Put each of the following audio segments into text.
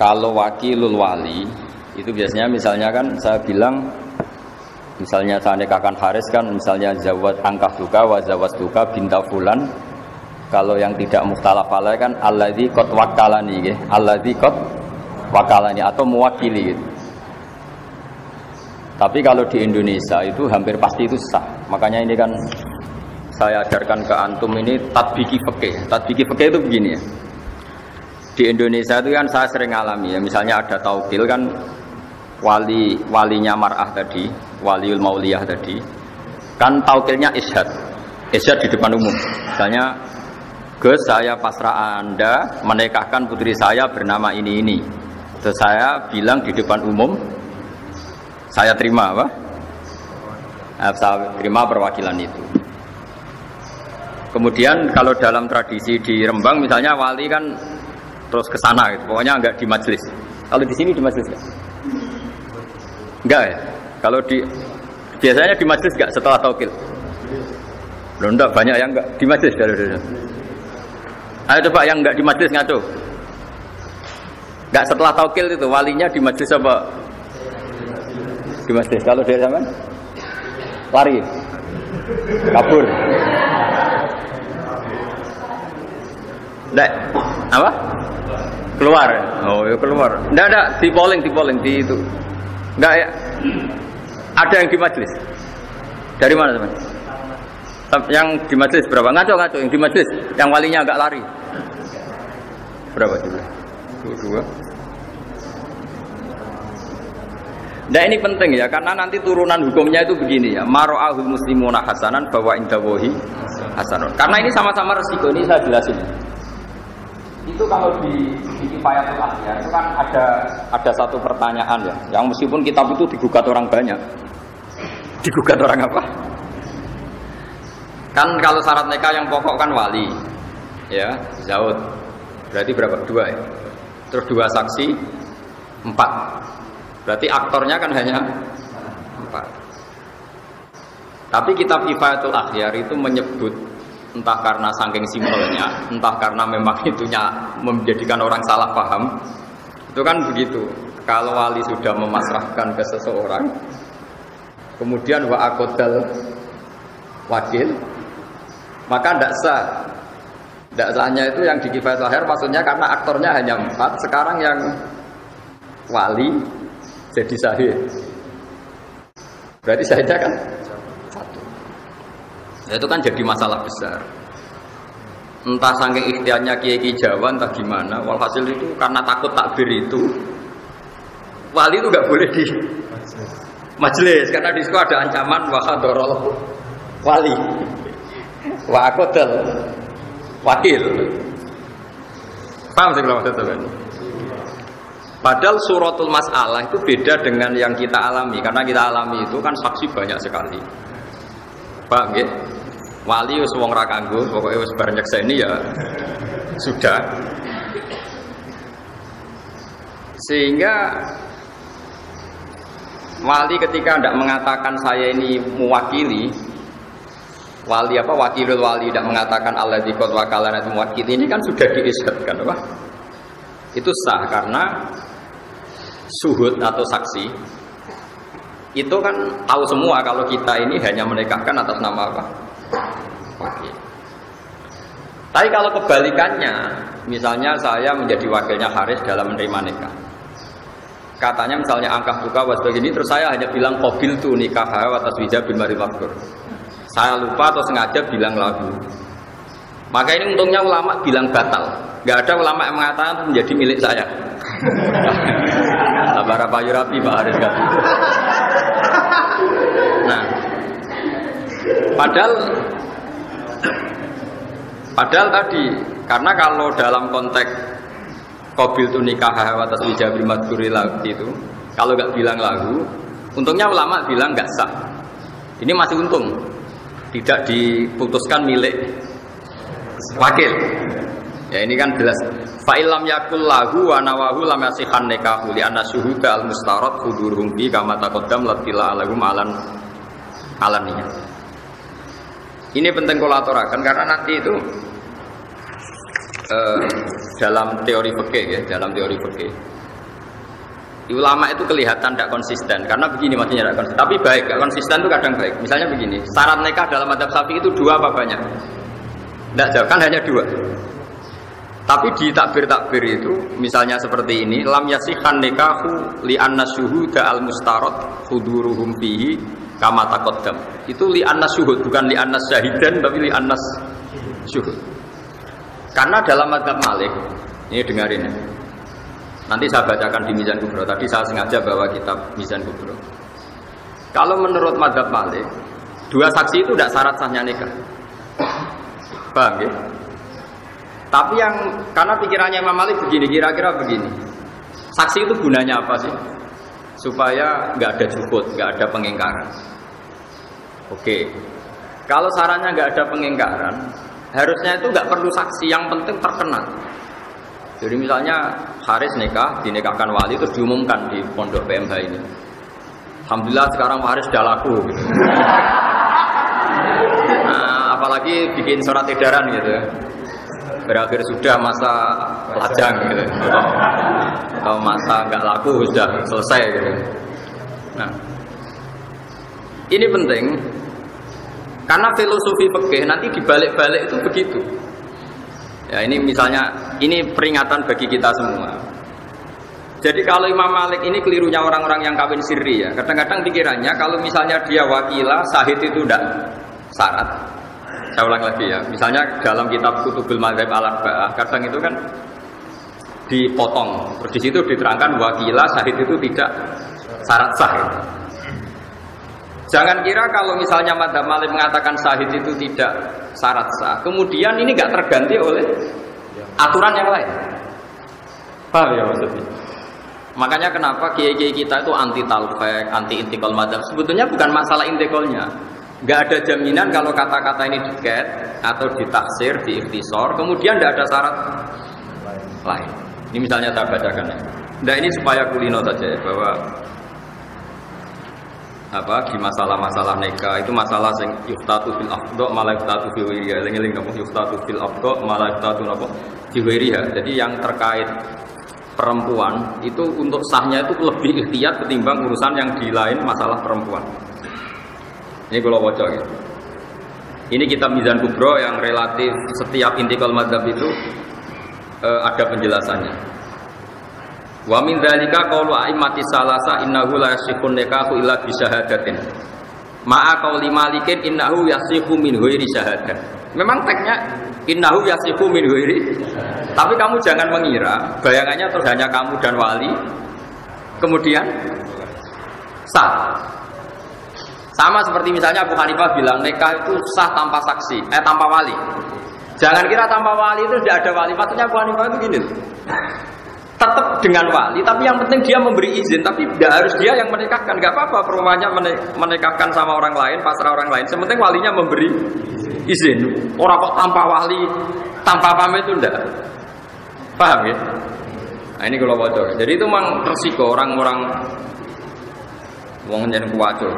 Kalau wakilul wali itu biasanya misalnya kan saya bilang, misalnya saya nikahkan Haris kan, misalnya zawat angkah duka wa zawat duka binta fulan. Kalau yang tidak mukhtalaf alaih kan alladzi qad wakalani nggih, alladzi qad wakalani atau mewakili gitu. Tapi kalau di Indonesia itu hampir pasti itu sah. Makanya ini kan saya ajarkan ke antum ini tatbiki fikih. Tatbiki fikih itu begini ya. Di Indonesia itu kan saya sering alami ya, misalnya ada taukil kan, walinya mar'ah tadi, waliul mauliyah tadi, kan taukilnya ishad di depan umum. Misalnya, Gus, saya pasrah Anda menikahkan putri saya bernama ini. Terus saya bilang di depan umum, saya terima apa? Saya terima perwakilan itu. Kemudian kalau dalam tradisi di Rembang misalnya wali kan terus ke sana gitu. Pokoknya enggak di majelis. Kalau di sini di majelis enggak? Enggak ya? Kalau biasanya di majelis enggak setelah taukil? Loh enggak, banyak yang enggak di majelis kalau. Ayo coba yang enggak di majelis ngaco. Enggak setelah taukil itu walinya di majelis apa? Di majelis. Kalau dari zaman lari. Kabur. Enggak. Apa? Keluar. Oh, ya keluar. Enggak, di polling di itu. Enggak ya. Ada yang di majelis. Dari mana, teman? Yang di majelis berapa? Ngaco yang di majelis, yang walinya agak lari. Berapa juga? Dua. Nah ini penting ya, karena nanti turunan hukumnya itu begini ya. Maro'ahul muslimuna hasanan bahwa indawohi hasanun. Karena ini sama-sama resiko, ini saya jelasin. Itu kalau di Kifayatul Akhyar itu kan ada satu pertanyaan ya, yang meskipun kitab itu digugat orang banyak. Digugat orang apa? Kan kalau syarat nikah yang pokok kan wali, ya, zaud. Berarti berapa? 2 ya. Terus 2 saksi, 4. Berarti aktornya kan hanya 4. Tapi kitab Kifayatul Akhyar itu menyebut, entah karena saking simpelnya, entah karena memang itunya menjadikan orang salah paham. Itu kan begitu. Kalau wali sudah memasrahkan ke seseorang, kemudian wa aqdal wakil, maka tidak sah. Tidak sahnya itu yang di Kifayatul Akhyar maksudnya karena aktornya hanya 4, sekarang yang wali jadi sahih. Berarti sahihnya kan 1. Itu kan jadi masalah besar. Entah saking ikhtiarnya kiai Jawa, entah gimana. Walhasil itu karena takut takbir itu, wali itu nggak boleh di majelis karena di situ ada ancaman wahadorol wali, wa'akodal wakil. Paham sih kalau maksudnya kan? Padahal suratul mas'alah itu beda dengan yang kita alami, karena kita alami itu kan saksi banyak sekali. Paham ya? Wali wis wong ra kanggo, pokoke wis bar nyekseni ya sudah. Sehingga wali ketika tidak mengatakan saya ini mewakili, wali apa wakilul wali tidak mengatakan alladzi qad wakalana itu mewakili, ini kan sudah diisyadkan apa? Itu sah karena suhud atau saksi itu kan tahu semua kalau kita ini hanya menikahkan atas nama apa? Wakil. Tapi kalau kebalikannya, misalnya saya menjadi wakilnya Haris dalam menerima nikah. Katanya misalnya angkah buka was begini, terus saya hanya bilang qabil tu nikah wa taswija bil maril maqdur. Saya lupa atau sengaja bilang lagu. Maka ini untungnya ulama bilang batal. Enggak ada ulama yang mengatakan itu menjadi milik saya. Sabar apa Yurapi Pak Haris kan. Nah, padahal tadi, karena kalau dalam konteks qabil tu nikah wa taswija bil madhuri itu, kalau enggak bilang lagu, untungnya ulama bilang enggak sah. Ini masih untung. Tidak diputuskan milik wakil. Ya ini kan jelas. Fa illam yakul lahu wa nawahu lam yasihan nikahu li anna syuhuda al mustarad huduruhum bi kama taqaddam latila alahum alaniya. Ini penting kalau aturakan karena nanti itu dalam teori fikih ya, dalam teori fikih Ulama itu kelihatan tidak konsisten karena begini maksudnya tidak konsisten. Tapi baik, tidak konsisten itu kadang baik. Misalnya begini, syarat nikah dalam madzhab Syafi'i itu 2 apa banyak? Tidak jauh, kan hanya 2. Tapi di takbir-takbir itu, misalnya seperti ini, lam yasihhan nikahu li anna syuhuda al mustarad huduruhum fihi kama taqaddam. Itu li anna syuhud, bukan li anna syahidan, tapi li anna syuhud. Karena dalam madzhab Malik, ini dengarin ya. Nanti saya bacakan di Mizan Kubro. Tadi saya sengaja bawa kitab Mizan Kubro. Kalau menurut madzhab Malik, 2 saksi itu tidak syarat sahnya nikah. Paham ya? Tapi yang karena pikirannya Imam Malik begini, kira-kira begini. Saksi itu gunanya apa sih? Supaya nggak ada jukut, nggak ada pengingkaran. Oke. Kalau sarannya nggak ada pengingkaran, harusnya itu nggak perlu saksi, yang penting terkenal. Jadi misalnya Haris nikah, dinikahkan wali terus diumumkan di pondok PMH ini. Alhamdulillah sekarang Haris sudah laku. Gitu. Nah, apalagi bikin surat edaran gitu. Berakhir sudah masa lajang gitu. Atau masa nggak laku sudah selesai gitu. Nah, ini penting karena filosofi fikih nanti dibalik-balik itu begitu. Ya ini misalnya, ini peringatan bagi kita semua. Jadi kalau Imam Malik ini kelirunya orang-orang yang kawin sirri ya. Kadang-kadang pikirannya kalau misalnya dia wakilah, sahid itu tidak syarat. Saya ulang lagi ya. Misalnya dalam kitab Kutubul Madzhab Al-Arba'ah, kadang itu kan dipotong. Terus di situ diterangkan wakilah, sahid itu tidak syarat sah. Jangan kira kalau misalnya madzhab Malik mengatakan syahid itu tidak syarat sah, kemudian ini nggak terganti oleh aturan yang lain. Paham ya maksudnya? Makanya kenapa kiai-kiai kita itu anti talfek, anti intikal madzhab. Sebetulnya bukan masalah intikalnya. Nggak ada jaminan kalau kata-kata ini diket atau ditaksir, diikhtisor, kemudian nggak ada syarat lain. Ini misalnya saya bacakan ya. Nah ini supaya kulino saja ya, bahwa di masalah-masalah nikah itu masalah sing yuftatu fil afdha malah yuftatu fi wiriha. Eling-eling napa yuftatu fil afdha malah yuftatu napa fi wiriha. Jadi yang terkait perempuan itu untuk sahnya itu lebih ikhtiyat ketimbang urusan yang di lain masalah perempuan. Ini kalau baca gitu. Ini kitab Mizan Kubro yang relatif setiap intikal madzhab itu ada penjelasannya. Wa min dzalika qaulu a'immati salasa innahu la yasihun nikahu illa bi syahadatin. Ma'a qauli Malikin innahu yasihu min ghairi syahadah. Memang teksnya innahu yasihu min ghairi. Tapi kamu jangan mengira bayangannya terus hanya kamu dan wali kemudian sah. Sama seperti misalnya Abu Hanifah bilang nikah itu sah tanpa saksi, tanpa wali. Jangan kira tanpa wali itu tidak ada wali. Maksudnya Abu Hanifah itu gini loh. Tetap dengan wali, tapi yang penting dia memberi izin, tapi tidak harus dia yang menikahkan. Gak apa-apa perempuannya menikahkan sama orang lain, pasrah orang lain. Sementing walinya memberi izin. Orang kok tanpa wali, tanpa pamit itu enggak. Paham ya? Nah ini kalau bocor. Jadi itu memang resiko orang-orang wong yen kuwaco.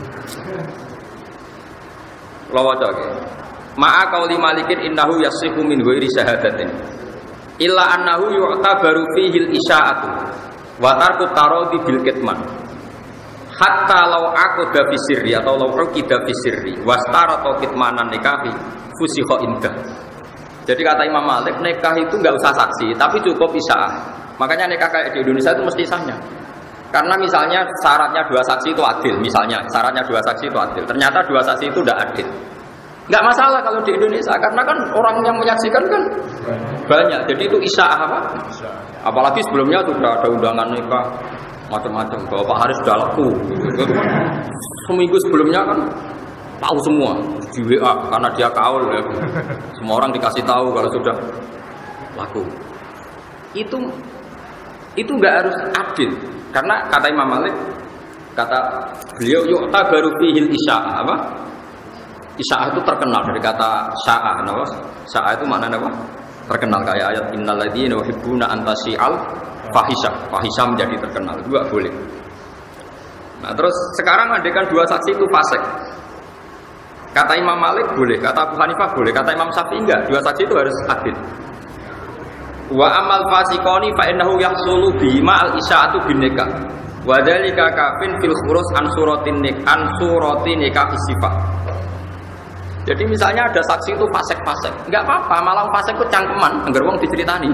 Kalau bocor. Ma'a qauli Malikin innahu yasihu min ghairi syahadatin. Illa annahu yu'tabaru fihil isya'atu wa tarku taradi bil kitman hatta law aqda fi sirri atau law uqida fi sirri wastarata kitmanan nikahi fusikha indah. Jadi kata Imam Malik nikah itu enggak usah saksi tapi cukup isya'ah. Makanya nikah kayak di Indonesia itu mesti sahnya. Karena misalnya syaratnya 2 saksi itu adil, misalnya syaratnya 2 saksi itu adil. Ternyata 2 saksi itu tidak adil. Enggak masalah kalau di Indonesia karena kan orang yang menyaksikan kan banyak. Jadi itu isya'ah apa? Apalagi sebelumnya sudah ada undangan nikah macam-macam. Bahwa Pak Haris sudah laku. Seminggu sebelumnya kan tahu semua di WA karena dia kaul ya. Semua orang dikasih tahu kalau sudah laku. Itu enggak harus adil. Karena kata Imam Malik, kata beliau yu'ta baru fihil isya'ah apa? Isya'ah itu terkenal dari kata sya'ah, no? Sya'ah itu maknanya apa? Terkenal kayak ayat innal ladzina yuhibbuna an tasyi'al fahisyah. Fahisyah menjadi terkenal, itu enggak boleh. Nah, terus sekarang andekan 2 saksi itu fasik. Kata Imam Malik boleh, kata Abu Hanifah boleh, kata Imam Syafi'i enggak. 2 saksi itu harus adil. Wa amal fasiqoni fa innahu yahsulu bima al isaatu bin nikah. Wa dzalika kafin fil khurus an suratin nikah istifah. Jadi misalnya ada saksi itu fasik-fasik, enggak apa-apa, malah fasik itu cangkeman, anggar wong diceritani.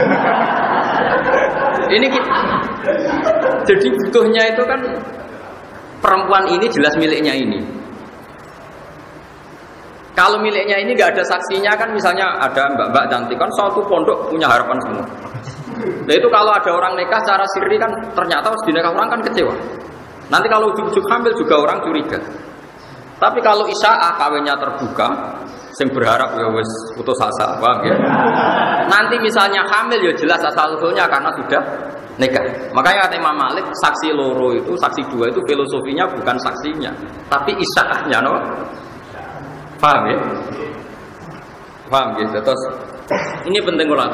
Ini jadi butuhnya itu kan perempuan ini jelas miliknya ini. Kalau miliknya ini nggak ada saksinya kan, misalnya ada mbak-mbak cantik kan, suatu pondok punya harapan semua. Nah itu kalau ada orang nikah secara sirri kan, ternyata harus dinikah orang kan kecewa. Nanti kalau ujuk-ujuk hamil juga orang curiga. Tapi kalau isya'ah kawinnya terbuka, sing berharap ya wis putus asa, paham ya? Nanti misalnya hamil ya jelas asal-usulnya karena sudah nikah. Makanya kata Imam Malik, saksi loro itu, saksi dua itu filosofinya bukan saksinya, tapi isya'ahnya, no? Paham ya? Paham gitu. Terus ini penting ulang.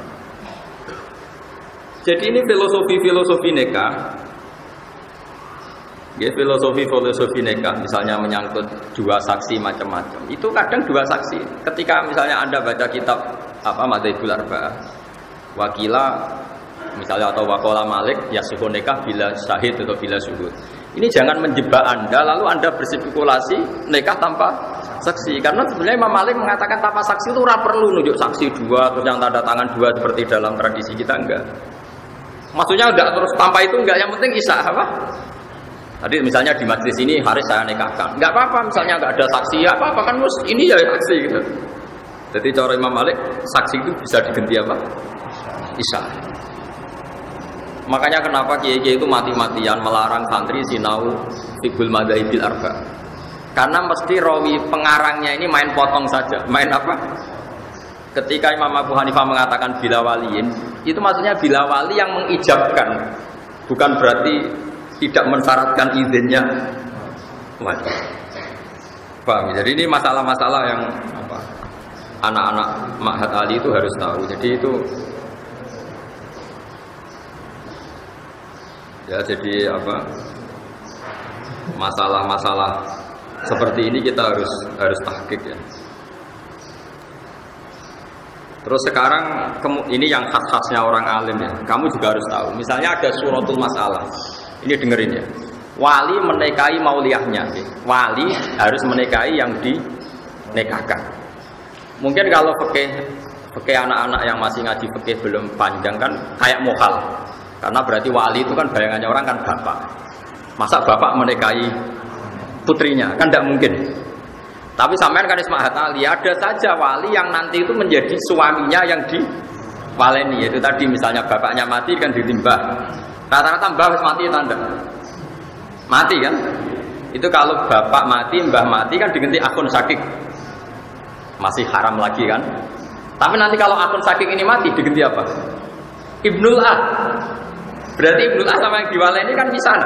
Jadi ini filosofi nikah. Ya, filosofi nikah misalnya menyangkut dua saksi macam-macam. Itu kadang dua saksi. Ketika misalnya Anda baca kitab Madzhabul Arba'ah, wakila misalnya atau waqala Malik yasihu nikah bila syahid atau bila syuhud. Ini jangan menjebak Anda lalu Anda berspekulasi nikah tanpa saksi. Karena sebenarnya Imam Malik mengatakan tanpa saksi itu ora perlu nunjuk saksi dua terus yang tanda tangan dua seperti dalam tradisi kita, enggak. Maksudnya enggak terus tanpa itu enggak, yang penting isya apa? Tadi misalnya di majelis ini hari saya nikahkan, nggak apa-apa misalnya nggak ada saksi, ya apa-apa kan mus ini ya saksi gitu. Jadi cara Imam Malik saksi itu bisa diganti apa? Isya. Makanya kenapa kiai-kiai itu mati-matian melarang santri sinau fiqhul madzhabil arba. Karena mesti rawi pengarangnya ini main potong saja, main apa? Ketika Imam Abu Hanifah mengatakan bila waliin, itu maksudnya bila wali yang mengijabkan, bukan berarti tidak mensyaratkan izinnya wajib. Paham? Jadi ini masalah-masalah yang anak-anak Ma'had Ali itu harus tahu. Jadi itu ya, jadi masalah-masalah seperti ini kita harus tahqiq ya. Terus sekarang ini yang khas-khasnya orang alim ya. Kamu juga harus tahu. Misalnya ada suratul masalah. Ini dengerin ya. Wali menikahi mauliyahnya. Wali harus menikahi yang dinikahkan. Mungkin kalau fikih anak-anak yang masih ngaji fikih belum panjang kan kayak mukhal. Karena berarti wali itu kan bayangannya orang kan bapak. Masa bapak menikahi putrinya? Kan tidak mungkin. Tapi sampean kan Ismail Ali, ada saja wali yang nanti itu menjadi suaminya yang diwaleni. Itu tadi misalnya bapaknya mati kan ditimbah. Rata-rata mbah mati tanda mati kan. Itu kalau bapak mati, mbah mati kan diganti akun sakik, masih haram lagi kan. Tapi nanti kalau akun sakik ini mati diganti apa? Ibnul Ah. Berarti Ibnul Ah sama yang diwaleni kan misanan.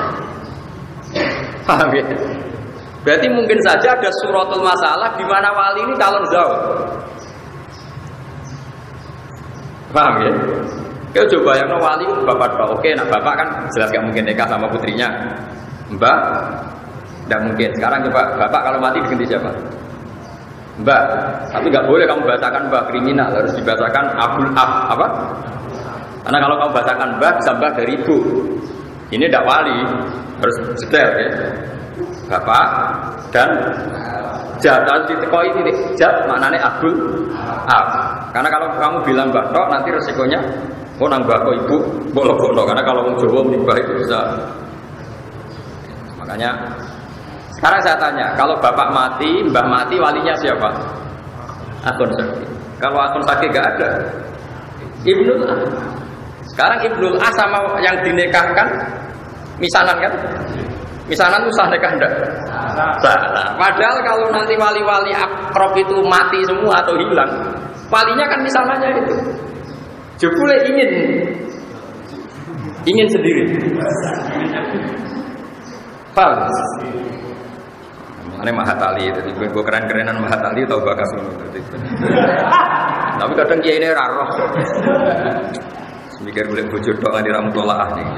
Paham ya? Berarti mungkin saja ada suratul masalah di mana wali ini calon zawj. Paham ya? Kau coba yang wali bapak tok. Oke, nah bapak kan jelas gak mungkin nikah sama putrinya. Mbak, tidak mungkin. Sekarang coba bapak kalau mati diganti siapa? Mbak. Tapi nggak boleh kamu bahasakan mbak, kriminal. Harus dibahasakan abul apa? Karena kalau kamu bahasakan mbak, bisa mbak dari ibu. Ini tidak wali, harus detail ya. Bapak dan jatuh di teko ini jat maknanya abul karena kalau kamu bilang mbak tok nanti resikonya nang mbak ibu bolong-bolong, karena kalau orang Jawa menibah itu bisa. Makanya sekarang saya tanya, kalau bapak mati, mbah mati, walinya siapa? Akun sakit. Kalau akun sakit gak ada, Ibnul Ah. Sekarang Ibnul Ah sama yang dinikahkan misanan kan? Misanan itu sah nikah enggak? Salah. Padahal kalau nanti wali-wali akrab itu mati semua atau hilang, walinya kan misanannya itu. Jebule ingin sendiri. Paham? Ini Mahatali itu, gue keren-kerenan Mahatali atau bakas tapi kadang kiai ini raro. Mikir boleh bujur doang di ramu tolaah nih.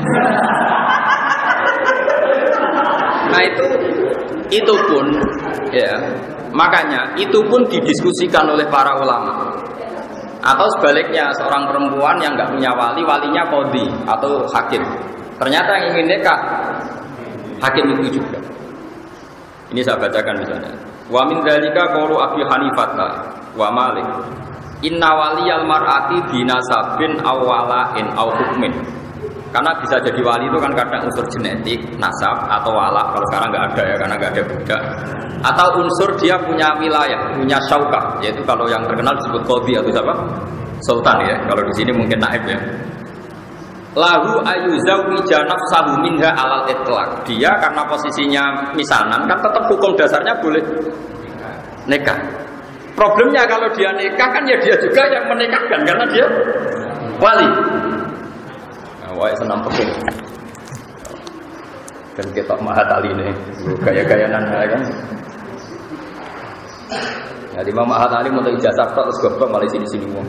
Nah itu pun ya, makanya itu pun didiskusikan oleh para ulama. Atau sebaliknya seorang perempuan yang nggak punya wali, walinya qadhi atau hakim. Ternyata yang ingin nikah hakim itu juga. Ini saya bacakan misalnya. Wa min dzalika qaulu Abi Hanifah wa Malik. Inna waliyal mar'ati binasabin aw wala'in aw hukmin. Karena bisa jadi wali itu kan kadang unsur genetik, nasab atau wala. Kalau sekarang nggak ada ya, karena nggak ada budak. Atau unsur dia punya wilayah, punya syaukah, yaitu kalau yang terkenal disebut qadhi atau siapa? Sultan ya. Kalau di sini mungkin naib ya. Lahu ayuzawwija nafsahu minha alal itlaq. Dia karena posisinya misanan kan tetap hukum dasarnya boleh nikah. Problemnya kalau dia nikah kan ya dia juga yang menikahkan karena dia wali. Wah, senang pekung. Dan kita mahat ali ini, gaya-gayanan kan. Ya di Imam Mahat Ali mau ijazah terus goblok malah sini-sini mau.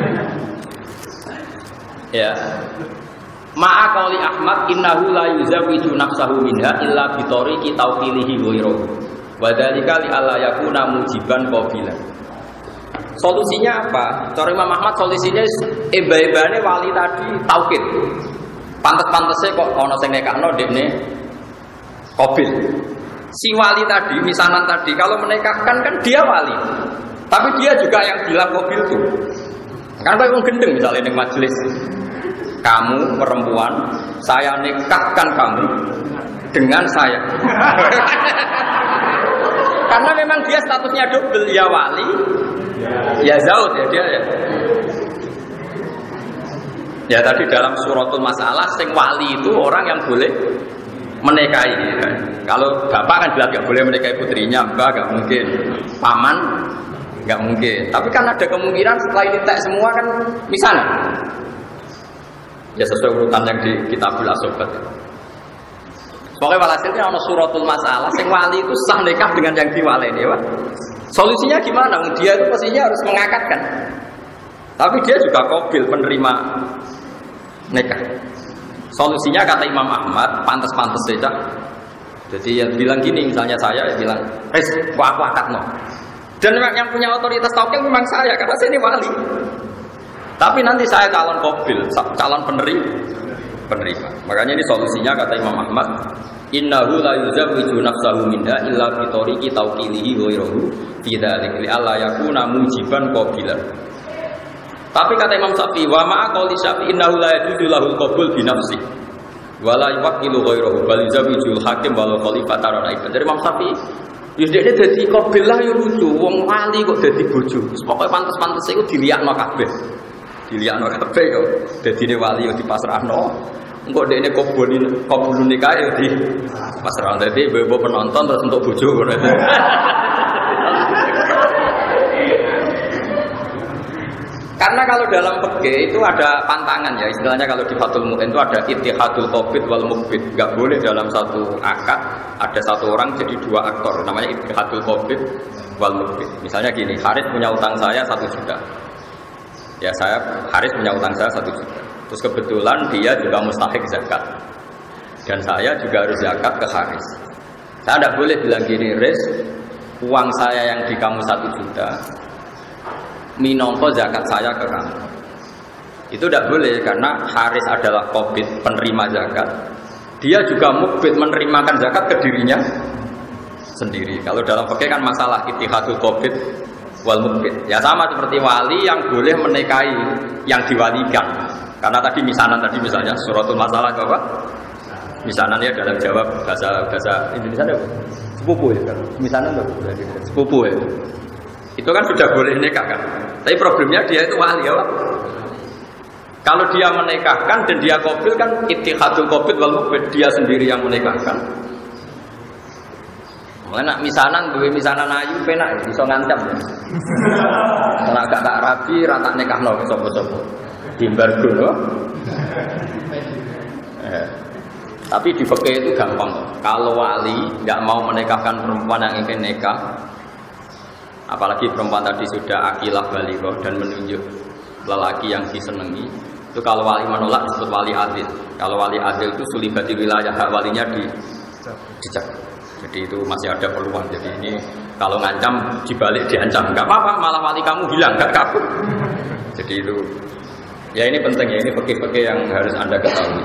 Ya. Ma'a qauli Ahmad innahu la yuzawwiju nafsahu minha illa bi tariqi tawqilihi ghairuhu. Wa dzalika li alla yakuna mujiban qabilan. Solusinya apa? Cara Imam Ahmad solusinya eba-ebane wali tadi taukid. Pantes-pantese kok ana sing nekakno dekne qabil. Si wali tadi, misanan tadi kalau menikahkan kan dia wali. Tapi dia juga yang bilang qabil tuh. Kan kayak wong gendeng misalnya ning majelis. Kamu perempuan, saya nikahkan kamu dengan saya. Karena memang dia statusnya double, ya wali, ya zaud ya dia ya. Ya tadi dalam suratul masalah, sing wali itu orang yang boleh menikahi. Ya. Kalau bapak kan jelas nggak boleh menikahi putrinya, mbak nggak mungkin, paman nggak mungkin. Tapi kan ada kemungkinan setelah ini tek semua kan misalnya. Ya sesuai urutan yang di Kitabul Asobat. Pokoknya walhasilnya ada suratul masalah, sing wali itu sah nikah dengan yang diwaleni ya, Pak. Solusinya gimana? Dia itu pastinya harus mengakatkan. Tapi dia juga qabil penerima nikah. Solusinya kata Imam Ahmad, pantas-pantas saja. Jadi ya bilang gini, misalnya saya bilang, aku akad no. Dan yang punya otoritas tauqil memang saya, karena saya ini wali. Tapi nanti saya calon qabil, calon penerima. Makanya ini solusinya kata Imam Ahmad, innahu la yuzawwiju nafsahu minha illa bi tariqi tawqilihi ghairuhu fi dzalika li alla yakuna mujiban qabilan. Tapi kata Imam Syafi'i, wa ma'a qauli Syafi'i innahu la yajuzu lahul qabul bi nafsi wa la yuwakkilu ghairuhu bal yuzawwijul hakim wal khalifata ra'iban. Dari Imam Syafi'i, yus dene dadi qabil lah yo lucu, wong wali kok dadi bojo. Pokoke pantes-pantes iku diliakno kabeh. Diliakno kabeh kok dadine wali yo dipasrahno. Engko dekne qabul nikah yo di pasrahno. Dadi ibu penonton terus untuk bojo ngono. Karena kalau dalam fikih itu ada pantangan ya, istilahnya kalau di Fathul Mu'in itu ada ittihadul qabid wal muqbid. Enggak boleh dalam satu akad ada satu orang jadi dua aktor, namanya ittihadul qabid wal muqbid. Misalnya gini, Haris punya utang saya 1 juta. Ya Haris punya utang saya 1 juta. Terus kebetulan dia juga mustahik zakat. Dan saya juga harus zakat ke Haris. Saya tidak boleh bilang gini, Haris, uang saya yang di kamu 1 juta minongko zakat saya ke kamu. Itu tidak boleh karena Haris adalah qabid penerima zakat. Dia juga mukbid menerimakan zakat ke dirinya sendiri. Kalau dalam fikih kan masalah ittihadul qabid wal mukbid. Ya sama seperti wali yang boleh menikahi yang diwalikan. Karena tadi misanan tadi misalnya suratul masalah itu apa? Misanan ya dalam jawab bahasa Indonesia ada sepupu ya kan. Misanan itu sepupu ya. Itu kan sudah boleh nikah kan. Tapi problemnya dia itu wali ya Pak. Kalau dia menikahkan dan dia qabil kan ittihadul qabid wal muqbid, dia sendiri yang menikahkan. Mana misanan duwe misanan ayu penak iso ngancam ya. Nek gak rabi ra tak nikahno sapa-sapa. Dimbargo lho. Tapi di fikih itu gampang. Kalau wali enggak mau menikahkan perempuan yang ingin nikah, apalagi perempuan tadi sudah akilah baligho dan menunjuk lelaki yang disenangi, itu kalau wali menolak disebut wali adil. Kalau wali adil itu sulibati wilayah hak walinya dicek. Jadi itu masih ada peluang. Jadi ini kalau ngancam dibalik diancam, nggak apa-apa, malah wali kamu hilang, nggak kabur. Jadi Jadi itu, ya ini penting ya, ini fikih-fikih yang harus Anda ketahui.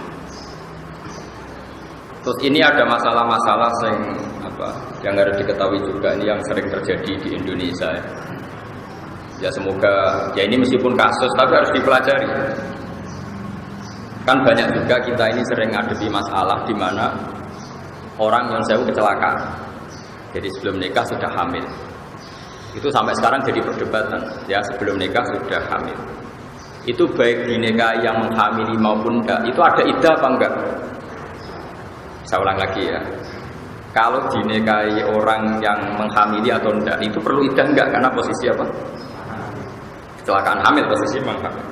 Terus ini ada masalah-masalah yang harus diketahui juga, ini yang sering terjadi di Indonesia. Ya semoga, ya ini meskipun kasus tapi harus dipelajari. Kan banyak juga kita ini sering ngadepi masalah di mana orang yang sewu kecelakaan. Jadi sebelum nikah sudah hamil. Itu sampai sekarang jadi perdebatan. Ya sebelum nikah sudah hamil. Itu baik dinikahi yang menghamili maupun enggak. Itu ada iddah apa enggak? Saya ulang lagi ya. Kalau dinikahi orang yang menghamili atau enggak, itu perlu iddah enggak? Karena posisi apa? Kecelakaan hamil, posisi menghamil.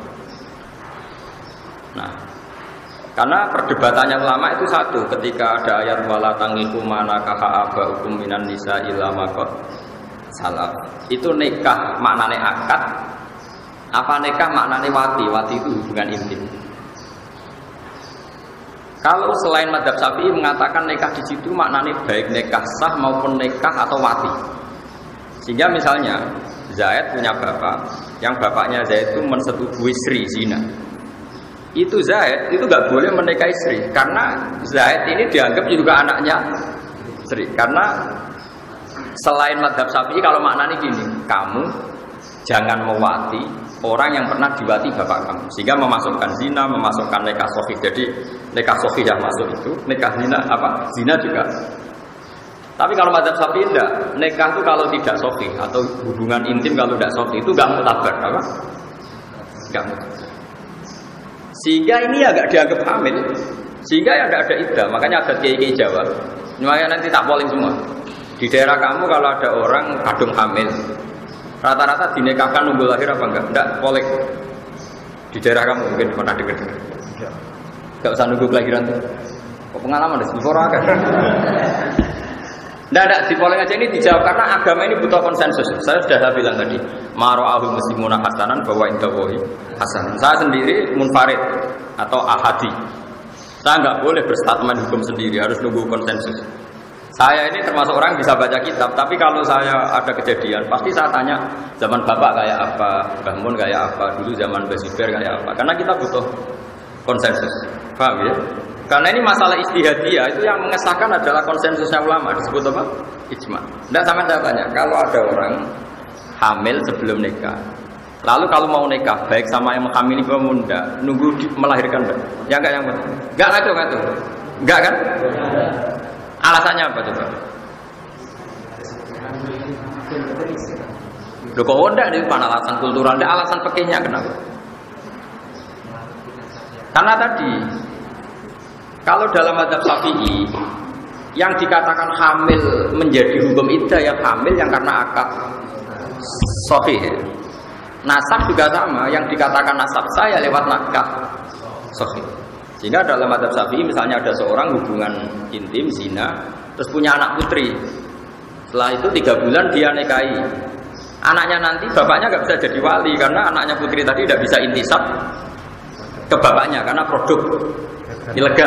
Nah, karena perdebatannya ulama itu satu, ketika ada ayat wala tangiku manakaha abaukum minan nisa illa maqad salaf. Itu nikah maknane akad, apa nikah maknane wati? Wati itu hubungan intim. Kalau selain mazhab Syafi'i mengatakan nikah di situ maknane baik nikah sah maupun nikah atau wati. Sehingga misalnya Zaid punya bapak, yang bapaknya Zaid itu mensetujui Sri zina. Itu Zaid itu nggak boleh menikahi Sri karena Zaid ini dianggap juga anaknya Sri. Karena selain mazhab Syafi'i kalau maknanya gini, kamu jangan mewati orang yang pernah diwati bapak kamu, sehingga memasukkan zina, memasukkan nikah sahih. Jadi nikah sahih yang masuk itu, nikah zina apa? Zina juga. Tapi kalau mazhab Syafi'i enggak, nikah itu kalau tidak sahih atau hubungan intim kalau tidak sahih itu enggak mutabar, apa? Enggak mutabar. Sehingga ini agak dianggap hamil, sehingga ya enggak ada iddah. Makanya ada kiai-kiai Jawa. Makanya nanti tak polling semua. Di daerah kamu kalau ada orang kadung hamil, rata-rata dinikahkan nunggu lahir apa enggak? Enggak, polling. Di daerah kamu mungkin pernah dengar. Enggak usah nunggu kelahiran tuh. Kok pengalaman deh, orang kan. Tidak, di polling aja ini dijawab karena agama ini butuh konsensus. Saya sudah bilang tadi, maro'ahul muslimuna hasanan bahwa indawohi hasan. Saya sendiri munfarid atau ahadi. Saya nggak boleh berstatement hukum sendiri, harus nunggu konsensus. Saya ini termasuk orang bisa baca kitab, tapi kalau saya ada kejadian, pasti saya tanya zaman bapak kayak apa, Mbah Mun kayak apa, dulu zaman Mbah Zubair kayak apa. Karena kita butuh konsensus, paham ya? Karena ini masalah ijtihadiyah, itu yang mengesahkan adalah konsensusnya ulama, disebut apa? Ijma. Dan sama saya tanya, kalau ada orang hamil sebelum nikah, lalu kalau mau nikah, baik sama yang menghamili pemuda, nunggu melahirkan enggak? Ya enggak yang betul. Enggak ngaco. Enggak kan? Alasannya apa coba? Loh kok enggak, ini bukan alasan kultural, enggak alasan fikihnya kenapa? Karena tadi kalau dalam mazhab Syafi'i yang dikatakan hamil menjadi hukum iddah yang hamil yang karena akad sahih. Nasab juga sama, yang dikatakan nasab saya lewat nakah sahih. Sehingga dalam mazhab Syafi'i misalnya ada seorang hubungan intim zina terus punya anak putri. Setelah itu 3 bulan dia nikahi. Anaknya nanti bapaknya nggak bisa jadi wali karena anaknya putri tadi tidak bisa intisab ke bapaknya karena produk ilegal.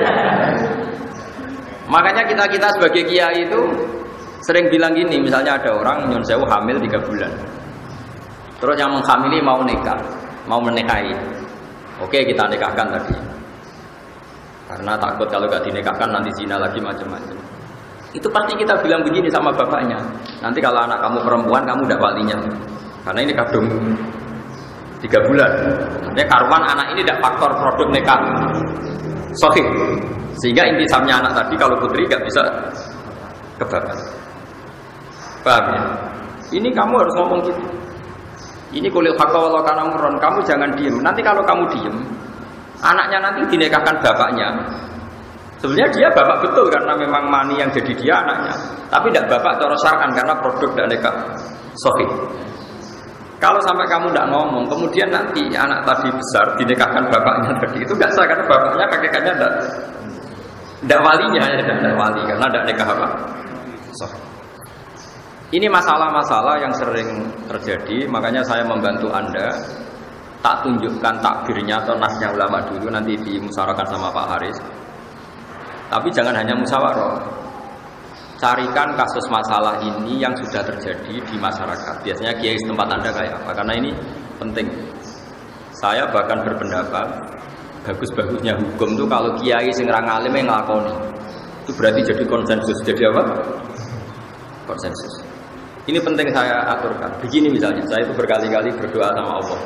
Makanya kita sebagai kiai itu sering bilang gini, misalnya ada orang nyun sewu hamil 3 bulan, terus yang menghamili mau nikah, mau menikahi, oke kita nikahkan tadi, karena takut kalau gak dinikahkan nanti zina lagi macam-macam. Itu pasti kita bilang begini sama bapaknya, nanti kalau anak kamu perempuan kamu udah walinya, karena ini kadung 3 bulan. Artinya karuan anak ini tidak faktor produk nikah sahih. Sehingga intisamnya anak tadi kalau putri gak bisa ke bapak. Paham ya? Ini kamu harus ngomong gitu. Ini kulil haqqa walau kana murran, kamu jangan diem. Nanti kalau kamu diem, anaknya nanti dinikahkan bapaknya. Sebenarnya dia bapak betul karena memang mani yang jadi dia anaknya. Tapi tidak bapak cara syar'an karena produk dan nikah sahih. Kalau sampai kamu tidak ngomong, kemudian nanti anak tadi besar dinikahkan bapaknya tadi, itu nggak sah karena bapaknya kakeknya tidak walinya, tidak wali karena tidak nikah apa. So, ini masalah-masalah yang sering terjadi, makanya saya membantu Anda tak tunjukkan takbirnya atau nasnya ulama dulu nanti dimusyawarahkan sama Pak Haris. Tapi jangan hanya musyawarah. Carikan kasus masalah ini yang sudah terjadi di masyarakat. Biasanya kiai setempat Anda kayak apa? Karena ini penting. Saya bahkan berpendapat bagus-bagusnya hukum itu kalau kiai sing ra ngalim yang nglakoni. Itu berarti jadi konsensus. Jadi apa? Konsensus. Ini penting saya aturkan. Begini misalnya, saya itu berkali-kali berdoa sama Allah.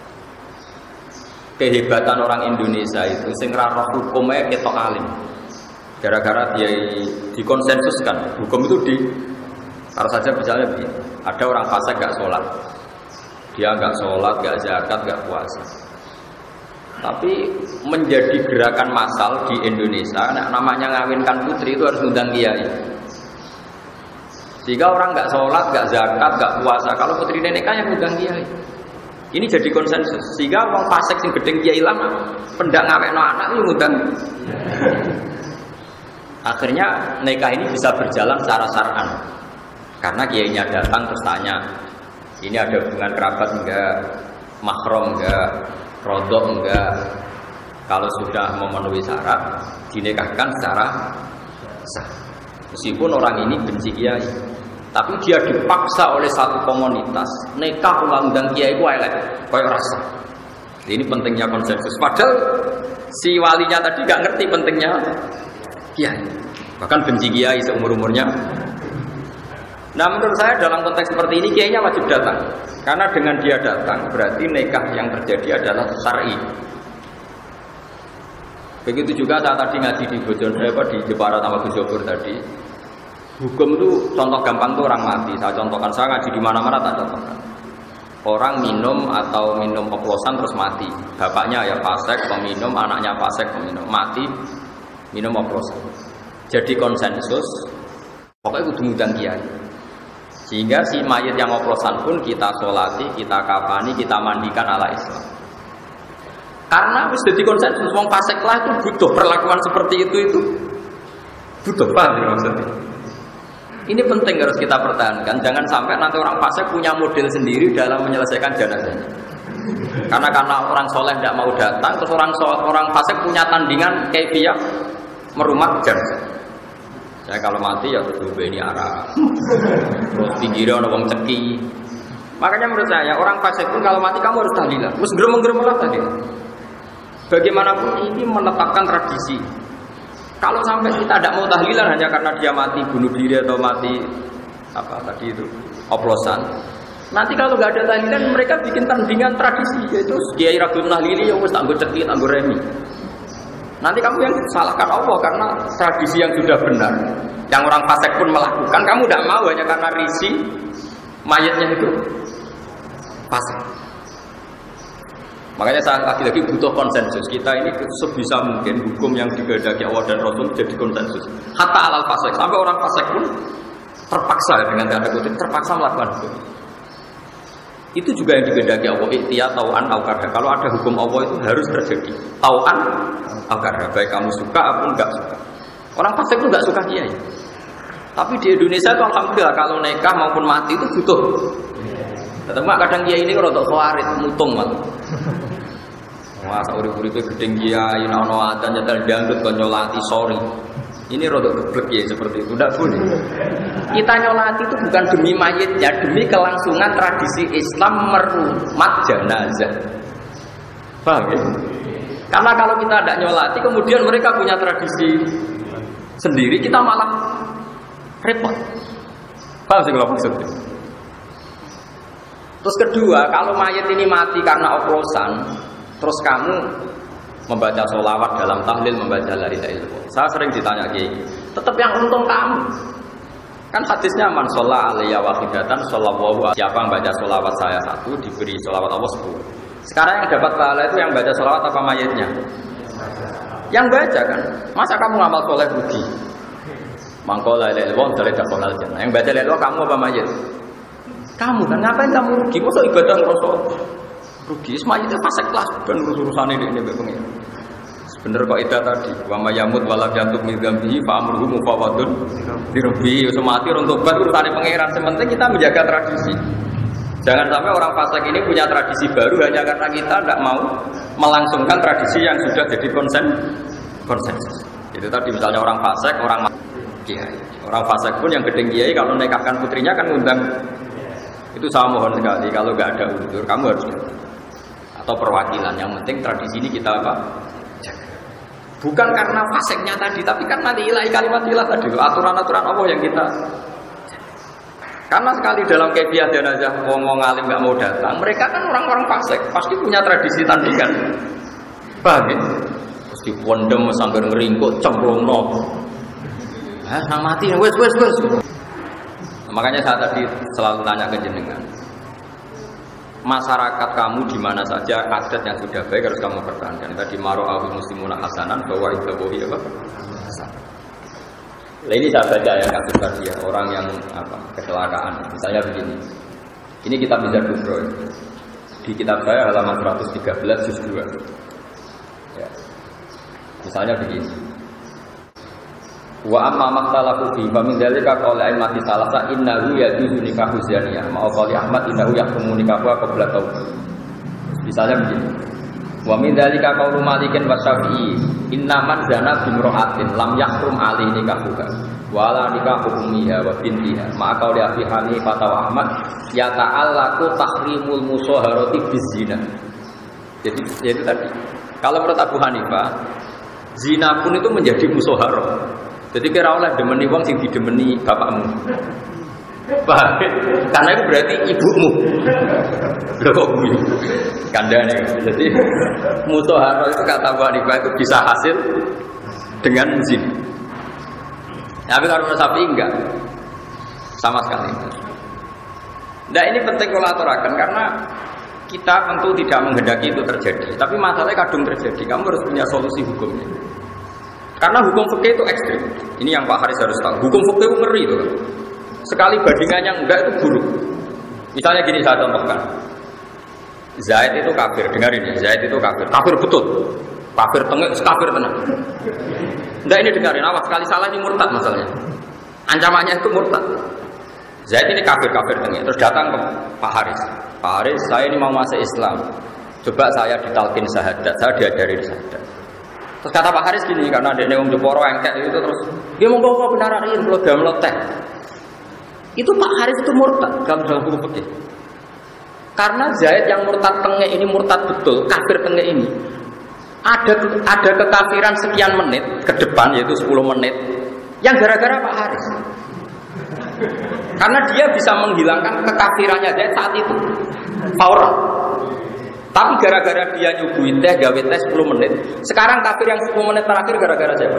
Kehebatan orang Indonesia itu sing ra roh hukumnya ketok alim. Gara-gara dia dikonsensuskan. Hukum itu harus saja misalnya begini. Ada orang fasik gak sholat. Dia gak sholat, gak zakat, gak puasa. Tapi menjadi gerakan massal di Indonesia, namanya ngawinkan putri itu harus undang kiai. Jika orang nggak sholat, nggak zakat, nggak puasa, kalau putri nikah yang undang kiai. Ini jadi konsensus. Sehingga orang fasik sing gedeng kiai lama, pendak ngawekno anak itu undang. Akhirnya nikah ini bisa berjalan secara syar'an. Karena kiainya datang terus tanya, ini ada hubungan kerabat enggak, mahram enggak, rodok enggak. Kalau sudah memenuhi syarat, dinikahkan secara sah. Meskipun orang ini benci kiai, tapi dia dipaksa oleh satu komunitas nikah undang kiai ku elek, koyo rasa. Ini pentingnya konsensus. Padahal si walinya tadi gak ngerti pentingnya kiai, bahkan benci kiai seumur-umurnya. Nah menurut saya dalam konteks seperti ini kiainya wajib datang, karena dengan dia datang berarti nikah yang terjadi adalah syar'i. Begitu juga saya tadi ngaji di di Jepara sama Gus Jobur tadi. Hukum itu contoh gampang tuh orang mati. Saya contohkan, saya ngaji di mana-mana tak contohkan. Orang minum atau minum oplosan terus mati. Bapaknya ya fasik peminum, anaknya fasik peminum, mati minum oplosan. Jadi konsensus, pokoknya kudu ngundang kiai. Sehingga si mayit yang oplosan pun kita sholati, kita kafani, kita mandikan ala Islam. Karena harus jadi konsensus, wong fasik lah itu butuh perlakuan seperti itu butuh, paham ya maksudnya? Ini penting harus kita pertahankan. Jangan sampai nanti orang fasik punya model sendiri dalam menyelesaikan jenazahnya. Karena orang soleh tidak mau datang, terus orang fasik punya tandingan kaifiyah merumah jenazah. Saya kalau mati ya kudu ini arah, terus pinggirnya ada wong ceki. Makanya menurut saya orang fasik pun kalau mati kamu harus tahlilan, terus gerem-gerem lah tadi. Bagaimanapun ini menetapkan tradisi. Kalau sampai kita tidak mau tahlilan hanya karena dia mati bunuh diri atau mati apa tadi itu oplosan. Nanti kalau nggak ada tahlilan mereka bikin tandingan tradisi, yaitu Kiai Rasul Nahlili yang mesti anggo cekit, anggo remi. Nanti kamu yang salahkan Allah karena tradisi yang sudah benar, yang orang fasik pun melakukan, kamu tidak mau hanya karena risi mayatnya itu fasik. Makanya saya lagi-lagi butuh konsensus. Kita ini sebisa mungkin hukum yang digandaki Allah dan Rasul jadi konsensus. Hatta alal fasik, sampai orang fasik pun terpaksa dengan tanda kutip terpaksa melakukan hukum. Itu juga yang digandaki Allah, ikhtiar tau'an au karha. Kalau ada hukum Allah itu harus terjadi tau'an au karha, baik kamu suka ataupun enggak suka. Orang fasik itu enggak suka kiai. Tapi di Indonesia itu alhamdulillah kalau nikah maupun mati itu butuh. Tetap kadang kiai ini rodok khawarit, mutung malah. Wah, urip-uripe gedeng kiai ana adzan nyetel dangdut kon nyolati sorry. Ini rodok geblek ya seperti itu, tidak boleh. Kita nyolati itu bukan demi mayitnya, demi kelangsungan tradisi Islam merumat jenazah. Paham ya? Karena kalau kita tidak nyolati, kemudian mereka punya tradisi sendiri, kita malah repot. Paham sih kalau maksudnya? Terus kedua, kalau mayit ini mati karena oplosan, terus kamu membaca sholawat dalam tahlil, membaca la ilaha illallah. Saya sering ditanya kayak tetap yang untung kamu. Kan hadisnya man sholla alaiya wahidatan shollallahu. Siapa yang baca sholawat saya satu diberi sholawat Allah 10. Sekarang yang dapat pahala itu yang baca sholawat apa mayitnya? Yang baca kan. Masa kamu ngamal soleh rugi? Mangko la ilaha illallah dari dakhalal jannah. Yang baca la ilaha kamu apa mayit? Kamu kan ngapain kamu rugi? Masa ibadah ngerasa rugi? Semuanya itu fasik kelas dan urusan ini pengen. Bener kok itu tadi. Wa mayamut walam yantuk min dzambihi fa amruhu mufawwadun li rabbihi. Semati untuk tobat urusane pangeran. Sementing kita menjaga tradisi. Jangan sampai orang fasik ini punya tradisi baru hanya karena kita tidak mau melangsungkan tradisi yang sudah jadi konsensus. Itu tadi misalnya orang fasik, orang kiai. Orang fasik pun yang gedeng kiai kalau nikahkan putrinya kan ngundang. Itu saya mohon sekali kalau nggak ada unsur kamu harus datang. atau perwakilan. Yang penting tradisi ini kita apa? Jaga. Bukan karena faseknya tadi, tapi karena ilahi kalimat ilah tadi, aturan-aturan Allah yang kita. Karena sekali dalam kebiasaan jenazah ngomong alim nggak mau datang, mereka kan orang-orang fasik, pasti punya tradisi tandingan. Paham ya? Pasti pondem sambil ngeringkut, cemplung no. Nang mati, wes. Makanya saya tadi selalu tanya ke jenengan. Masyarakat kamu di mana saja adat yang sudah baik harus kamu pertahankan. Tadi maro'ahul muslimuna hasanan bahwa itu bohi apa? Nah, ini saya baca ya kasus tadi ya, orang yang kecelakaan. Misalnya begini. Ini kitab Mizan Kubro. Di kitab saya halaman 113 juz 2. Ya. Misalnya begini. Wa amma makhtalafu fi fa min dzalika qala a'immati salasa innahu yajuzu nikahu zaniyah ma qali Ahmad innahu yahkumu nikahu qabla taubah. Misalnya begini. Wa min dzalika qaulu Malikin wa Syafi'i inna man zana bimra'atin lam yahrum alaihi nikahuha wa la nikahu ummiha wa bintiha ma qali Abi Hanifah wa Ahmad yata'allaqu tahrimul musaharati bizina. Jadi tadi kalau menurut Abu Hanifah zina pun itu menjadi musaharah. Jadi kira oleh demeni wong sing didemeni bapakmu. Paham? Karena itu berarti ibumu. Lho kok kuwi? Kandhane. Jadi musaharah itu kata Abu Hanifah itu bisa hasil dengan zina. Tapi kalau menurut Syafi'i enggak. Sama sekali. Nah ini penting kalau aturakan karena kita tentu tidak menghendaki itu terjadi. Tapi masalahnya kadung terjadi. Kamu harus punya solusi hukumnya. Karena hukum fikih itu ekstrim. Ini yang Pak Haris harus tahu. Hukum fikih itu ngeri itu. Sekali bandingannya enggak itu buruk. Misalnya gini saya contohkan. Zaid itu kafir. Dengarin ya, Zaid itu kafir. Kafir betul. Kafir tengik, kafir tenang. Enggak ini dengarin. Awas sekali salah ini murtad masalahnya. Ancamannya itu murtad. Zaid ini kafir tengik. Terus datang ke Pak Haris. Pak Haris, saya ini mau masuk Islam. Coba saya ditalkin syahadat. Saya diajarin syahadat. Terus kata Pak Haris gini, karena dia ngomong Jeporo engkek itu terus dia mau kok benarain kalau dia meloteh. Itu Pak Haris itu murtad dalam hukum fikih. Karena Zaid yang murtad tengah ini murtad betul, kafir tengah ini. Ada kekafiran sekian menit ke depan yaitu 10 menit yang gara-gara Pak Haris. Karena dia bisa menghilangkan kekafirannya Zaid saat itu. Fauran. Tapi gara-gara dia nyuguhin teh, gawe teh 10 menit. Sekarang kafir yang 10 menit terakhir gara-gara siapa?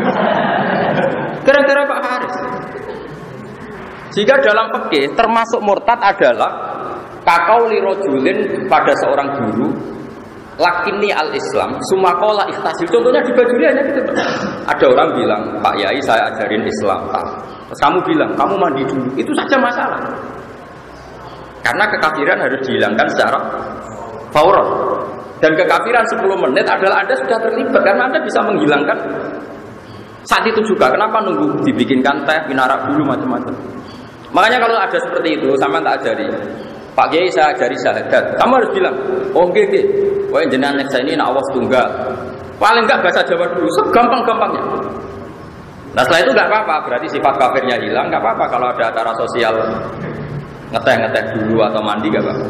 Gara-gara Pak Haris. Jika dalam fikih termasuk murtad adalah kaqauli rajulin pada seorang guru lakini al-Islam sumakola ikhtasil. Contohnya di Bajuri hanya gitu. Ada orang bilang, Pak Yai saya ajarin Islam. Terus kamu bilang, kamu mandi dulu. Itu saja masalah. Karena kekafiran harus dihilangkan secara fauran. Dan kekafiran 10 menit adalah Anda sudah terlibat karena Anda bisa menghilangkan saat itu juga. Kenapa nunggu dibikinkan teh, minarak dulu macam-macam. Makanya kalau ada seperti itu sama tak ajari. Pak Kiai saya ajari syahadat. Kamu harus bilang, "Oh nggih nggih. Wah jenengan nek ini nak Allah tunggal." Paling enggak bahasa Jawa dulu, segampang-gampangnya. Nah setelah itu enggak apa-apa, berarti sifat kafirnya hilang, enggak apa-apa kalau ada acara sosial ngeteh-ngeteh dulu atau mandi enggak apa-apa.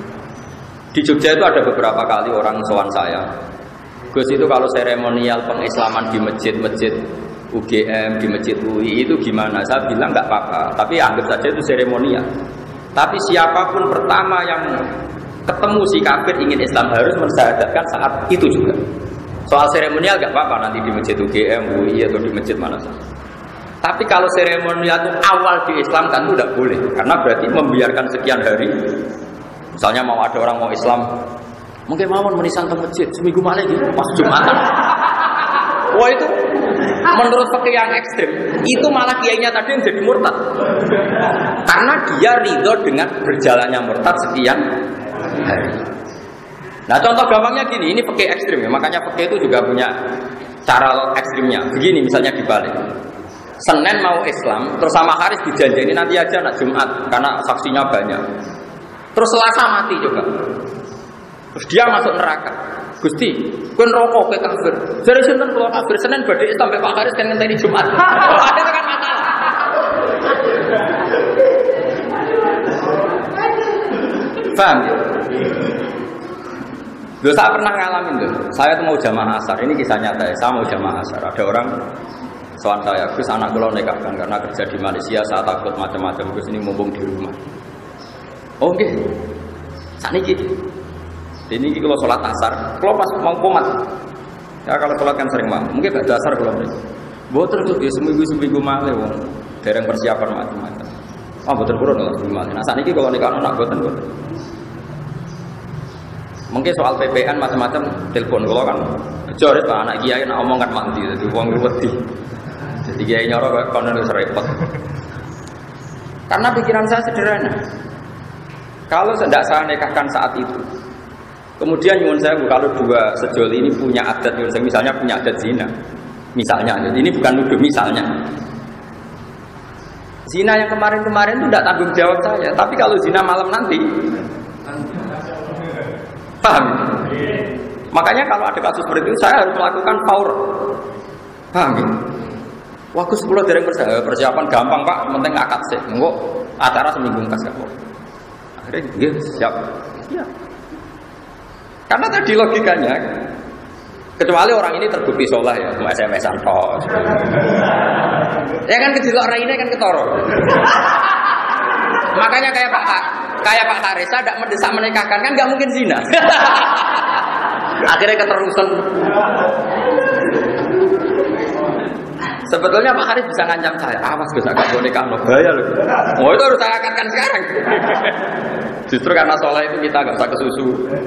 Di Jogja itu ada beberapa kali orang sowan saya. Gus itu kalau seremonial pengislaman di masjid-masjid UGM, di masjid UI itu gimana? Saya bilang nggak apa-apa, tapi anggap saja itu seremonial. Tapi siapapun pertama yang ketemu si kafir ingin Islam harus mensyahadatkan saat itu juga. Soal seremonial nggak apa-apa nanti di masjid UGM, UI atau di masjid mana saja. Tapi kalau seremonial itu awal diislamkan itu tidak boleh, karena berarti membiarkan sekian hari. Misalnya mau ada orang mau Islam, mungkin mau menisan ke masjid seminggu malam gitu pas Jumatan. Wah itu menurut fikih yang ekstrim, itu malah kiainya tadi yang jadi murtad. Karena dia ridho dengan berjalannya murtad sekian hari. Nah contoh gampangnya gini, ini fikih ekstrim ya, makanya fikih itu juga punya cara ekstrimnya. Begini misalnya dibalik. Senin mau Islam, terus sama Haris dijanjini nanti aja nak Jumat karena saksinya banyak. Terus Selasa mati juga. Terus dia masuk neraka. Gusti, kowe neraka kowe kafir. Jare sinten kula kafir Senin badhe sampai Pak Haris kan ngenteni Jumat. Ada kan masalah. Paham ya? Loh, saya pernah ngalamin tuh. Saya tuh mau jamaah asar. Ini kisah nyata ya. Saya mau jamaah asar. Ada orang soal saya, Gus anak kula nikahkan karena kerja di Malaysia. Saya takut macam-macam. Gus ini mumpung di rumah. Oh nggih. Sakniki. Ini kalau sholat asar, kalau pas mau komat. Ya kalau sholat kan sering mau. Mungkin gak dasar kalau mereka. Boten tuh ya seminggu malih wong. Dereng persiapan macam-macam. Ah boten kurang lah seminggu malih. Nah sakniki kalau nikah anak boten. Mungkin soal PPN macam-macam telepon kalau kan kejar itu anak kiai nak omong kan mandi jadi uang wedi. Jadi kiai nyoro kok kono wis repot. Karena pikiran saya sederhana. Kalau tidak saya nikahkan saat itu, kemudian nyuwun saya kalau dua sejoli ini punya adat, misalnya punya adat zina, misalnya, jadi ini bukan nuduh misalnya. Zina yang kemarin-kemarin itu tidak tanggung jawab saya, tapi kalau zina malam nanti, paham? Makanya kalau ada kasus seperti itu, saya harus melakukan faur, paham? Waktu 10 dereng persiapan gampang pak, penting akad sih, enggak acara seminggu kas kok. Akhirnya siap. Karena tadi logikanya, kecuali orang ini terbukti soleh ya, mau SMS-an toh. Ya kan kejelok raine kan ketoro. Makanya kayak Pak Harisa tidak mendesak menikahkan kan nggak mungkin zina. Akhirnya keterusan. Sebetulnya Pak Haris bisa ngancam saya, awas Gus agak boleh nikah no bahaya loh. Oh itu harus saya akadkan sekarang. Justru karena soleh itu kita nggak usah kesusu.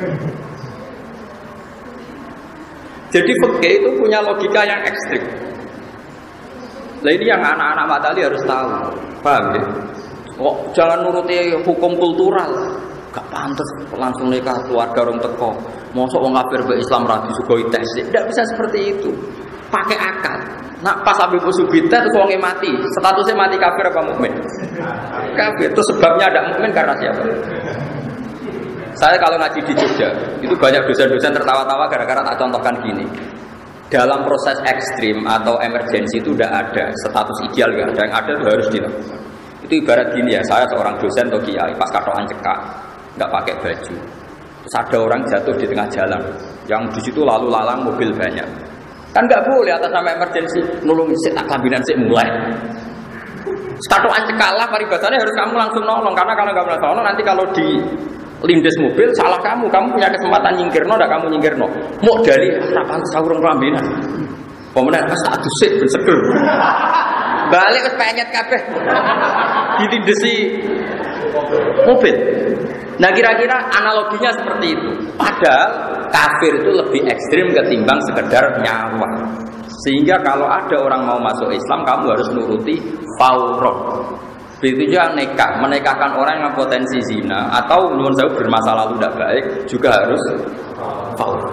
Jadi fikih itu punya logika yang ekstrim. Nah ini yang anak-anak matali harus tahu, paham ya? Kok jangan nuruti hukum kultural, gak pantas langsung nikah keluarga orang teko. Mosok wong kafir be Islam ra disugoi tes, tidak bisa seperti itu. Pakai akal. Nah pas Habib Usubita itu wongnya mati, statusnya mati kafir apa mukmin? Kafir. Itu sebabnya ada mukmin karena siapa? Saya kalau ngaji di Jogja, itu banyak dosen-dosen tertawa-tawa gara-gara tak contohkan gini. Dalam proses ekstrim atau emergensi itu tidak ada status ideal, gak ada. Yang ada itu harus dilakukan. Itu ibarat gini ya, saya seorang dosen atau kiai pas katoan cekak, nggak pakai baju. Terus ada orang jatuh di tengah jalan, yang di situ lalu lalang mobil banyak. Kan nggak boleh atas nama emergensi nolongin sik tak kabinan sik mulai. Katoan cekak lah paribasannya harus kamu langsung nolong, karena kalau nggak langsung nolong nanti kalau di lindes mobil salah kamu punya kesempatan nyingkirno, ndak kamu nyingkirno. Mau dari harapan saurung kelambinan. Pemenang status sik ben seger. Balik wis penyet kabeh. Ditindesi mobil. Nah kira-kira analoginya seperti itu. Padahal kafir itu lebih ekstrim ketimbang sekedar nyawa. Sehingga kalau ada orang mau masuk Islam, kamu harus nuruti fauron. Begitu juga nikah, menikahkan orang yang potensi zina atau nyuwun sewu bermasa lalu tidak baik juga harus faul.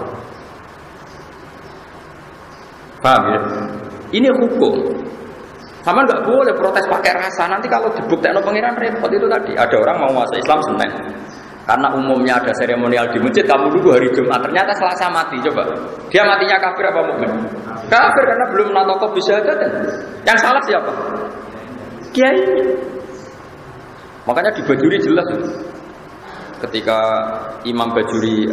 Paham ya? Ini hukum. Sama nggak boleh protes pakai rasa. Nanti kalau dibuktikan pengiran repot itu tadi. Ada orang mau masuk Islam Senin, karena umumnya ada seremonial di masjid. Kamu dulu hari Jumat, ternyata Selasa mati. Coba, dia matinya kafir apa mukmin? Kafir karena belum natoko bisa aja kan. Yang salah siapa? Kiai. Makanya di Bajuri jelas ketika Imam Bajuri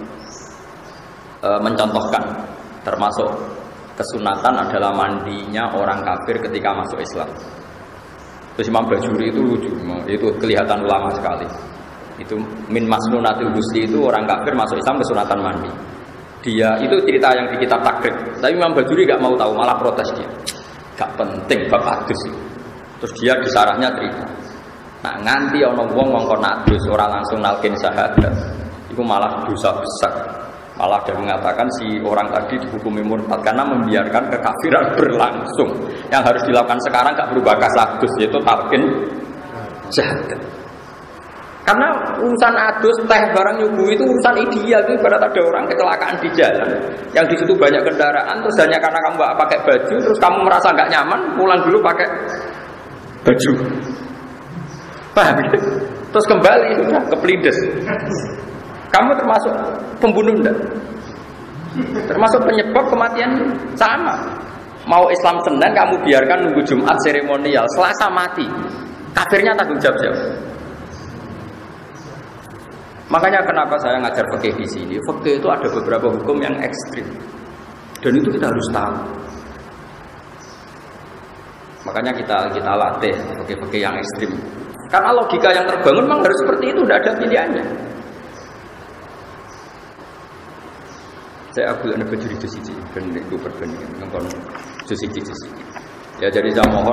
mencontohkan termasuk kesunatan adalah mandinya orang kafir ketika masuk Islam. Terus Imam Bajuri itu lucu, itu kelihatan ulama sekali. Itu min masnunatil husli itu orang kafir masuk Islam kesunatan mandi. Dia itu cerita yang di kitab takrib. Tapi Imam Bajuri gak mau tahu, malah protes dia. Gak penting bab adus. Terus dia di sarahnya cerita. Nah nganti ana wong ngongkon adus ora langsung nalkin syahadat, itu malah dosa besar. Malah dia mengatakan si orang tadi dihukumi murtad karena membiarkan kekafiran berlangsung. Yang harus dilakukan sekarang gak berubah kasadus, yaitu talqin syahadat. Karena urusan adus, teh, barang nyuguh itu urusan ideal. Itu ibarat ada orang kecelakaan di jalan, yang di situ banyak kendaraan, terus hanya karena kamu gak pakai baju, terus kamu merasa gak nyaman, pulang dulu pakai baju. Paham ya? Terus kembali sudah ke pelindes. Kamu termasuk pembunuh enggak? Termasuk penyebab kematian sama. Mau Islam Senin kamu biarkan nunggu Jumat seremonial, Selasa mati. Kafirnya tanggung jawab siapa? Makanya kenapa saya ngajar fikih di sini? Fikih itu ada beberapa hukum yang ekstrim, dan itu kita harus tahu. Makanya kita latih fikih yang ekstrim. Karena logika yang terbangun memang harus seperti itu, tidak ada pilihannya. Saya ambil anak baju di sisi, dan itu perbandingan dengan sisi. Ya jadi saya mohon.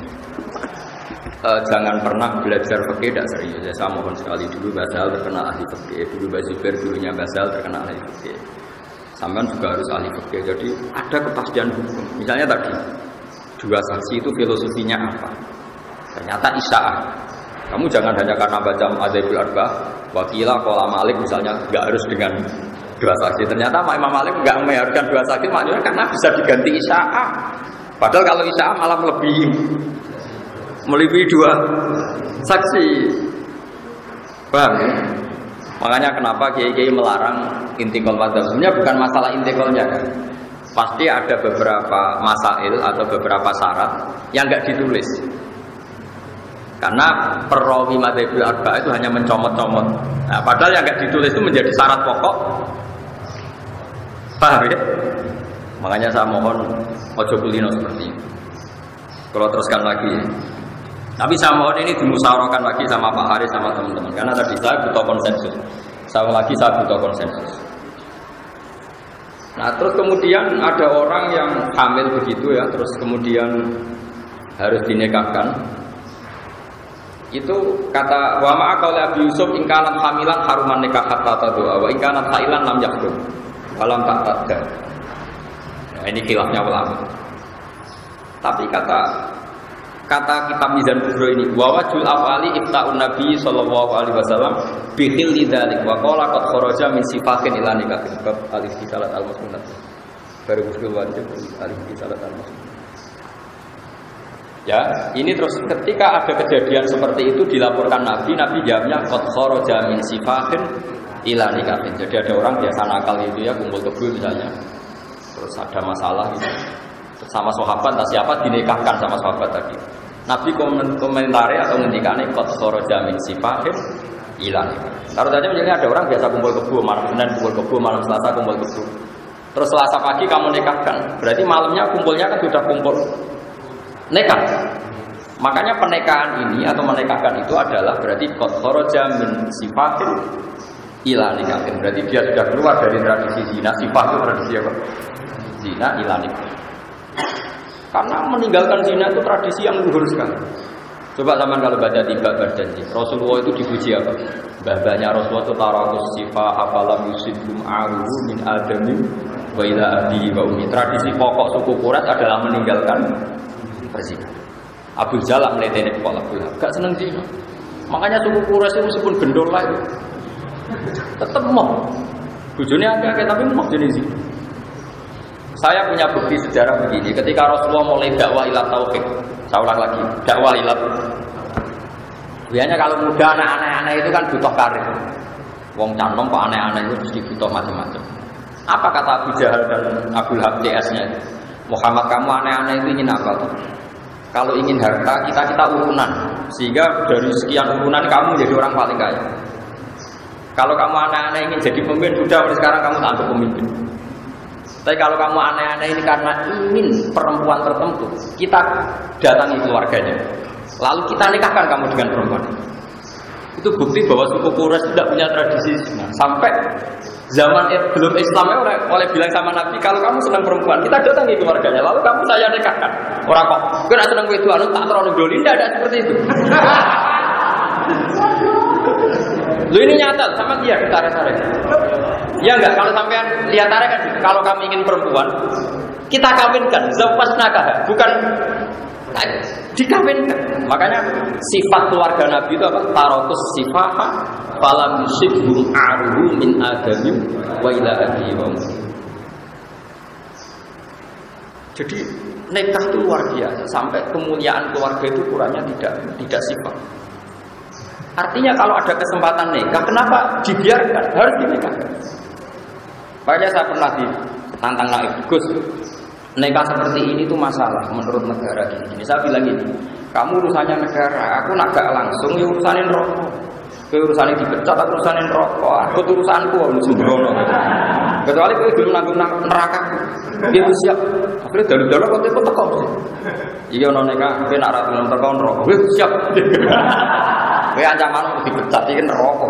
Jangan pernah belajar fikih tidak serius. Saya mohon sekali dulu Basal terkenal ahli fikih, dulu Basubir dulunya Basal terkenal ahli fikih. Sampean juga harus ahli fikih. Jadi ada kepastian hukum. Misalnya tadi 2 saksi itu filosofinya apa? Ternyata isya'ah. Kamu jangan hanya karena baca Madzhabul Arba'ah, wakilah qala Malik misalnya enggak harus dengan 2 saksi. Ternyata Imam Malik enggak mengharuskan 2 saksi, maknanya karena bisa diganti isya'ah. Padahal kalau isya'ah malah melebihi 2 saksi. Paham ya? Makanya kenapa kiai-kiai melarang intikal madzhab. Sebenarnya bukan masalah intikalnya kan. Pasti ada beberapa masail atau beberapa syarat yang enggak ditulis. Karena perawi Madzhabul Arba'ah itu hanya mencomot-comot. Nah, padahal yang enggak ditulis itu menjadi syarat pokok. Paham ya? Makanya saya mohon ojo kulino seperti ini. Kalau teruskan lagi. Tapi saya mohon ini dimusyawarahkan lagi sama Pak Haris sama teman-teman. Karena tadi saya butuh konsensus. Saya butuh konsensus. Nah terus kemudian ada orang yang hamil begitu ya, terus kemudian harus dinikahkan. Itu kata wa ma'a qauli Abi Yusuf in kanat hamilan haruman nikah hatta tadua wa in kanat hailan lam yahrum walam ta'tadda. Nah, ini khilafnya ulama. Tapi kata kitab Mizan Kubro ini wa wajul awali ifta'un Nabi sallallahu alaihi wasallam bi khilli dzalik wa qala qad kharaja min sifatin ila nikah bab alif di salat al-musnad baru usul wajib alif di salat al-musnad. Ya, ini terus ketika ada kejadian seperti itu dilaporkan Nabi jawabnya qad kharaja min sifatin ila nikah. Jadi ada orang biasa nakal itu ya kumpul kebo misalnya. Terus ada masalah gitu. Sama sahabat atau siapa dinikahkan sama sahabat tadi. Nabi komentari atau ngendikane qad kharaja min sifatin ila nikah. Taruh saja misalnya ada orang biasa kumpul kebo malam Senin, kumpul kebo malam Selasa, kumpul kebo. Terus Selasa pagi kamu nikahkan. Berarti malamnya kumpulnya kan sudah kumpul nikah. Makanya pernikahan ini atau menikahkan itu adalah berarti qad kharaja min sifatin ila nikah. Berarti dia sudah keluar dari tradisi zina. Sifat itu tradisi apa? Zina ila nikah. Karena meninggalkan zina itu tradisi yang luhur sekali. Coba zaman kalau baca tiba berjanji Rasulullah itu dipuji apa? Babanya Rasulullah itu tarakus sifah afalam yusibum aruhu min adami wa ila abi wa umi. Tradisi pokok suku Quraisy adalah meninggalkan berzina. Abu Jalal meleteni kepala Abu Lahab, gak seneng zina. Makanya suku Quraisy itu meskipun gendol lah itu tetap mau. Bojone akeh tapi mau jenis zina. Saya punya bukti sejarah begini, ketika Rasulullah mulai dakwah ila tauhid, saya ulang lagi, dakwah ila. Biasanya kalau muda anak-anak itu kan butuh karir. Wong canom pak aneh-aneh itu mesti butuh macam-macam. Apa kata Abu Jahal dan Abu Lahab CS-nya? Muhammad kamu aneh-aneh itu ingin apa? Kalau ingin harta kita urunan, sehingga dari sekian urunan kamu jadi orang paling kaya. Kalau kamu aneh-aneh ingin jadi pemimpin, sudah sekarang kamu tak pemimpin. Tapi kalau kamu aneh-aneh ini karena ingin perempuan tertentu, kita datangi keluarganya, lalu kita nikahkan kamu dengan perempuan. Itu bukti bahwa suku Quraisy tidak punya tradisi. Nah, sampai zaman belum Islam oleh bilang sama Nabi, kalau kamu senang perempuan, kita datangi keluarganya, lalu kamu saya nikahkan. Orang kok, kira senang wedoan tak terlalu doli, tidak ada seperti itu. Lu ini nyata sama dia tarik-tarik. Ya enggak, kalau sampean lihat tarik kan, kalau kami ingin perempuan, kita kawinkan, zawwajnaka, bukan dikawinkan. Makanya sifat keluarga Nabi itu apa? Tarakus sifaha falam yusibhum aruhu min adamim wa ila abi wa ummi. Jadi nikah itu luar biasa, sampai kemuliaan keluarga itu ukurannya tidak sifat. Artinya kalau ada kesempatan nikah, kenapa dibiarkan? Harus dinikahkan. Makanya saya pernah ditantang naik Gus, nikah seperti ini tuh masalah menurut negara ini. Saya bilang gini, kamu urusannya negara, aku nak gak langsung ya urusanin rokok. Kowe urusane dipecat, aku urusane neraka. Aku urusanku wong sembrono. Kecuali kowe gelem nanggung neraka. Dia siap. Akhire dalu-dalu kok teko. Iki ono nek kowe nak ra gelem teko neraka. Wis siap. Kowe ancaman dipecat iki neraka.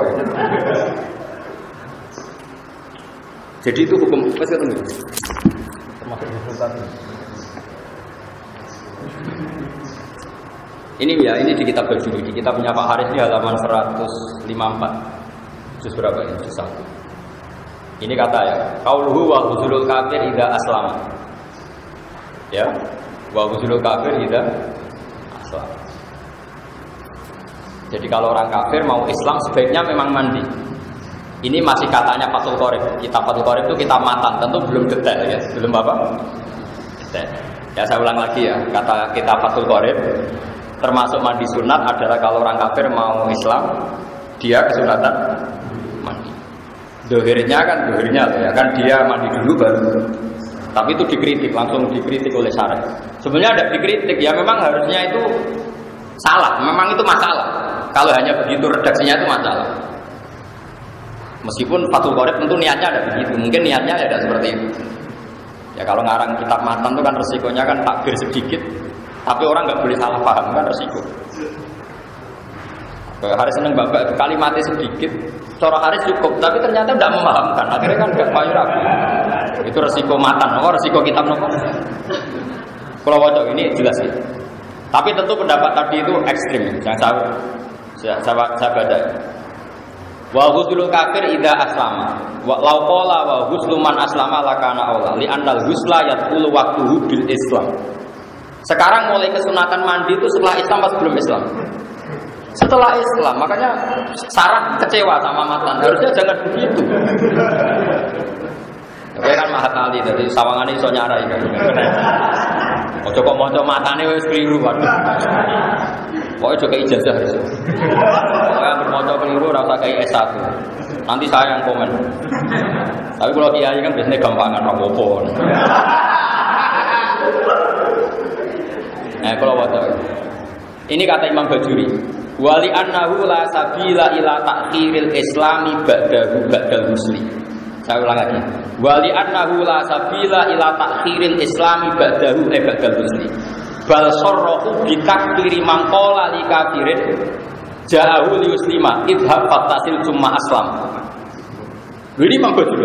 Jadi itu hukum wis ketemu. Termasuk hukum. Ini ya, ini di kitab Bajuri, di kitabnya Pak Haris di halaman 154. Juz berapa ini? Juz 1. Ini kata ya, qauluhu wa huzulul kafir idza aslama. Ya, wa huzulul kafir idza aslama. Jadi kalau orang kafir mau Islam sebaiknya memang mandi. Ini masih katanya Fathul Qorib. Kitab Fathul Qorib itu kitab matan, tentu belum detail ya, belum apa? Detail. Ya saya ulang lagi ya, kata kitab Fathul Qorib. Termasuk mandi sunat adalah kalau orang kafir mau Islam, dia kesunatan mandi. Dohirnya ya kan dia mandi dulu baru. Tapi itu dikritik, langsung dikritik oleh syarah. Sebenarnya ada dikritik, ya memang harusnya itu salah, memang itu masalah. Kalau hanya begitu redaksinya itu masalah. Meskipun Fathul Qorib tentu niatnya ada begitu, mungkin niatnya ada seperti itu. Ya kalau ngarang kitab matan itu kan resikonya kan takbir sedikit. Tapi orang nggak boleh salah paham kan resiko. Haris seneng bapak kalimatnya sedikit, cara Haris cukup, tapi ternyata tidak memahamkan. Akhirnya kan nggak payu rapi. Itu resiko matan, resiko kitab nopo. Kalau wajah ini jelas ya. Tapi tentu pendapat tadi itu ekstrim. Yang saya baca. Wa ghuslu kafir idza aslama. Wa law qala wa ghuslu man aslama lakana aula li annal ghusla yadkhulu waqtuhu bil Islam. Sekarang mulai kesunatan mandi itu setelah Islam atau sebelum Islam? Setelah Islam, makanya Sarah kecewa sama matan. Harusnya jangan begitu. Oke kan Mahat Ali tadi sawangannya iso nyarai kan. Ojo kok moco matane wis keliru kan. Pokoknya juga ijazah harus. Pokoknya bermoco keliru ora usah kayak S1. Nanti saya yang komen. Tapi kalau kiai kan biasanya gampangan apa-apa. Nah, kalau wadah. Ini kata Imam Bajuri, wali annahu la sabila ila ta'khiril islami ba'dahu ba'dal muslim. Saya ulang lagi. Wali annahu la sabila ila ta'khiril islami ba'dahu ba'dal muslim. Bal sarrahu bi takfiri man qala li kafirin ja'ahu li muslima idhab fattasil summa aslam. Ini Imam Bajuri.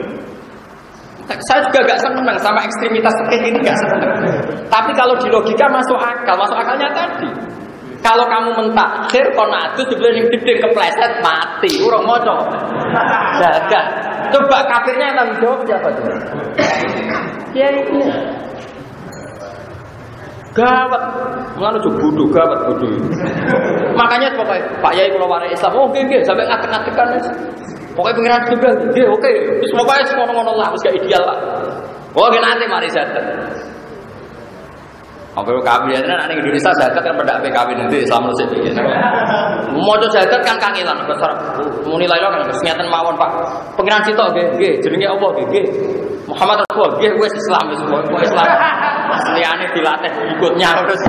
Saya juga gak senang sama ekstremitas seperti ini, gak senang. Tapi kalau di logika masuk akalnya tadi. Kalau kamu mentakhir konatu sebelum yang gede kepleset mati, urung moco. Jaga. Coba kafirnya yang tanggung jawab siapa tuh? Ya ini. Gawat, mulane jo bodoh gawat bodoh. Makanya pokoknya Pak Yai kula warai Islam, oh nggih sampai ngatek-ngatekan. Pokoknya pengiran juga, nggih oke. Wis pokoke ngono-ngono lah, wis gak ideal lah. Pokoke nanti mari zakat. Apa kawin ya ning Indonesia zakat kan pada PKW nanti Islam sik iki. Moco zakat kan kangelan besar. Muni la ilaha kan niatan mawon Pak. Pengiran sitok nggih, jenenge apa nggih. Muhammad Rasulullah nggih wis Islam wis Islam. Asliane dilatih ikutnya terus.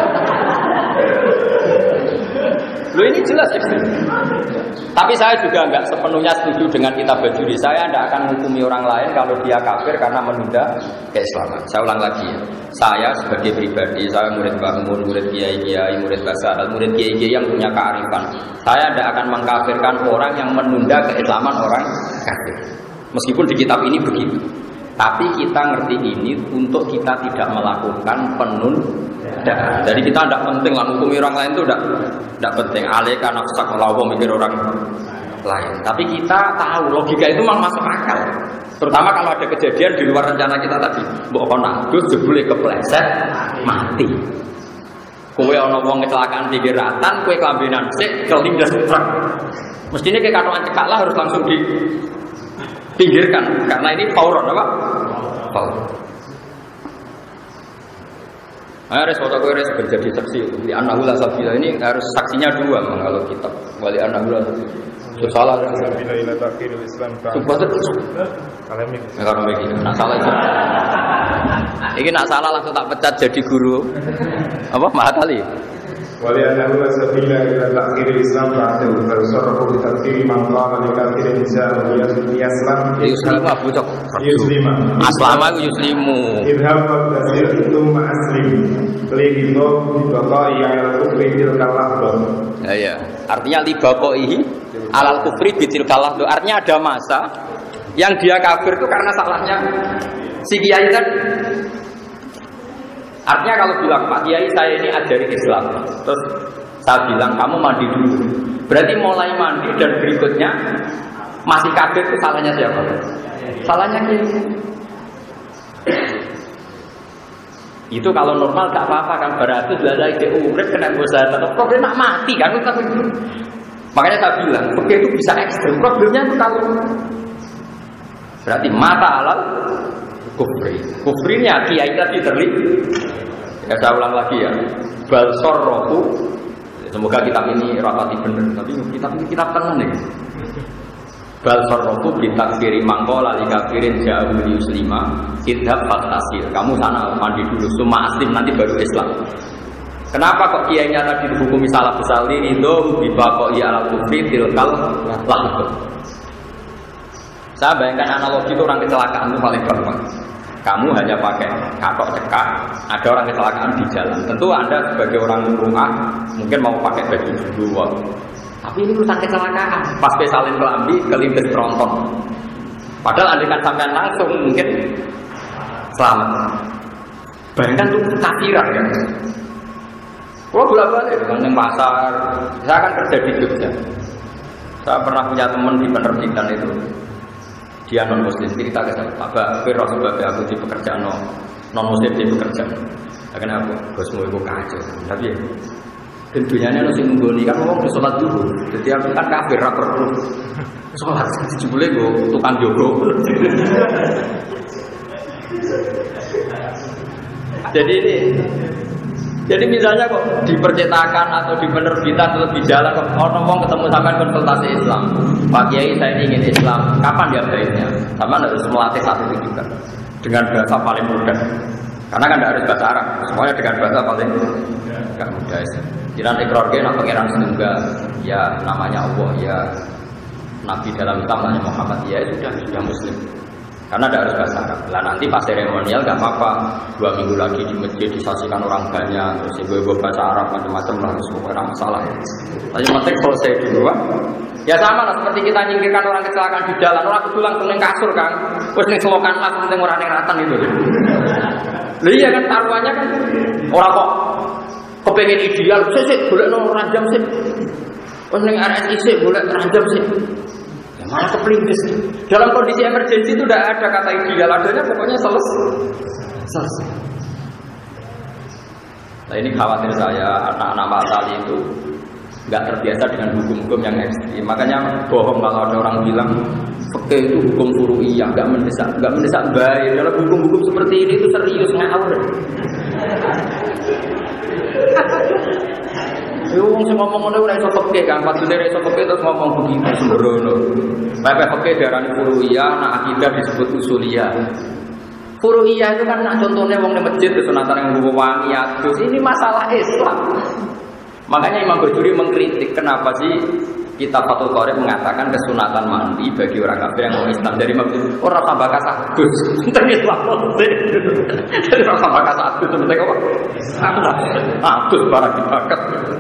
Loh ini jelas ekstrim. Tapi saya juga enggak sepenuhnya setuju dengan kitab Bajuri. Saya tidak akan menghukumi orang lain kalau dia kafir karena menunda keislaman. Saya ulang lagi ya. Saya sebagai pribadi, saya murid Mbah Mun, murid kiai-kiai, murid Basar, murid kiai-kiai yang punya kearifan. Saya tidak akan mengkafirkan orang yang menunda keislaman orang kafir. Meskipun di kitab ini begitu. Tapi kita ngerti ini untuk kita tidak melakukan penundaan. Jadi kita tidak penting lah menghukumi orang lain itu tidak penting. Alika nafsak melawan mikir orang lain. Tapi kita tahu logika itu memang masuk akal. Terutama kalau ada kejadian di luar rencana kita tadi. Mbok kono adus jebule kepleset mati. Kowe ana wong kecelakaan pinggir ratan, kowe kelambenan sik kelindes truk. Mestinya kayak katokan cekak lah harus langsung pinggirkan karena ini fauron apa? Fauron. Harus foto gue harus menjadi saksi. Di anahula sabila ini harus saksinya dua kalau kitab. Wali anahula salah. Sabila ila takhirul Islam. Kalemik. Kalemik ini. Nak salah itu. Ini nak salah langsung tak pecat jadi guru. Apa Mahat Ali? ولأنه لا سبيل إلى تأخير الإسلام بعده فيصرف بتأخير من قام لكافر الإنسان يسلم Aslama itu yuslimu. اذهب فابتسم ثم أسلم لغضب ببقائه على الكفر تلك اللحظة. Ya. Artinya libaqaihi alal kufri bitilkal lahdu. Artinya ada masa yang dia kafir itu karena salahnya si kiai tadi. Artinya kalau bilang Pak Kiai saya ini ajari Islam, terus saya bilang kamu mandi dulu. Berarti mulai mandi dan berikutnya masih kafir itu salahnya siapa? Salahnya Kiai. Itu kalau normal gak apa-apa kan, berarti lagi ke urip kena dosa tetap problem nak mati kan. Makanya saya bilang, begitu bisa ekstrem. Problemnya itu kalau berarti mata alal kufrinya kiai tadi terlibat. Ya saya ulang lagi ya. Balsor rohu. Semoga kitab ini rapati benar. Tapi kitab ini kitab tenang nih. Balsor rohu bitakfiri mangkola li kafirin jauh yuslima idhab fatasir. Kamu sana mandi dulu, semua aslim nanti baru Islam. Kenapa kok kiainya tadi dihukumi salah besar ini? Itu bibaqai ala kufri tilkal lahdu. Saya bayangkan analogi itu orang kecelakaan itu paling gampang. Kamu hanya pakai katok cekak, ada orang kecelakaan di jalan. Tentu Anda sebagai orang rumah mungkin mau pakai baju dulu. Tapi ini urusan kecelakaan. Pas salin kelambi, kelindes tronton. Padahal andaikan sampean langsung mungkin selamat. Bayangkan itu kafiran ya. Kalau bolak-balik dengan pasar, saya kan kerja di Jogja. Saya pernah punya teman di penerbitan itu. Dia non muslim, cerita ke saya, Pak Firro sebabnya aku di pekerjaan non muslim di pekerjaan. Karena aku bosmu itu kacau, tapi ya tentunya nasi nunggoni kan ngomong sholat dulu. Jadi aku kan kafir, rapper dulu. Sholat dijebule gue tukang jogo. Jadi misalnya kok di percetakan atau di penerbitan atau di jalan kok ngomong ketemu sampai konsultasi Islam, Pak Kiai saya ingin Islam, kapan dia baiknya? Sama harus melatih satu itu juga dengan bahasa paling mudah, karena kan tidak harus bahasa Arab, semuanya dengan bahasa paling mudah. Jiran ikrarnya nak pangeran setunggal, ya namanya Allah, ya Nabi dalam Islam namanya Muhammad, ya sudah Muslim. Karena tidak harus bahasa Arab. Lah nanti pas seremonial gak apa-apa. 2 minggu lagi di masjid disaksikan orang banyak, terus ibu-ibu bahasa Arab macam-macam lah, semua masalah. Tapi penting selesai dulu. Ya sama lah seperti kita nyingkirkan orang kecelakaan di jalan, orang itu langsung neng kasur kan, terus neng selokan lah, neng orang neng ratan itu. Lah iya kan taruhannya kan orang kok kepengen ideal, sih boleh nong ranjam sih, terus neng RSI sih boleh ranjam sih. Malah kepelintis. Dalam kondisi emergensi itu tidak ada kata ideal, adanya pokoknya selesai. Nah ini khawatir saya anak-anak matali itu nggak terbiasa dengan hukum-hukum yang ekstrim. Makanya bohong kalau ada orang bilang fikih itu hukum furu'iyah, nggak mendesak baik. Dalam hukum-hukum seperti ini itu serius ngawur. Wong sing ngomong ngono ora iso peke kan, padune ora iso peke terus ngomong begitu sembrono. Bapak peke darani furu'iyah, nak akidah disebut usuliyah. Furu'iyah itu kan nak contohnya wong nang masjid kesunatan yang nggo wangi adus, ini masalah Islam. Makanya Imam Bajuri mengkritik kenapa sih kitab Fathul Qorib mengatakan kesunatan mandi bagi orang kafir yang mau Islam dari orang tambah kasadus. Terus Islam dari orang tambah kasadus seperti apa? Adus barang dibakat.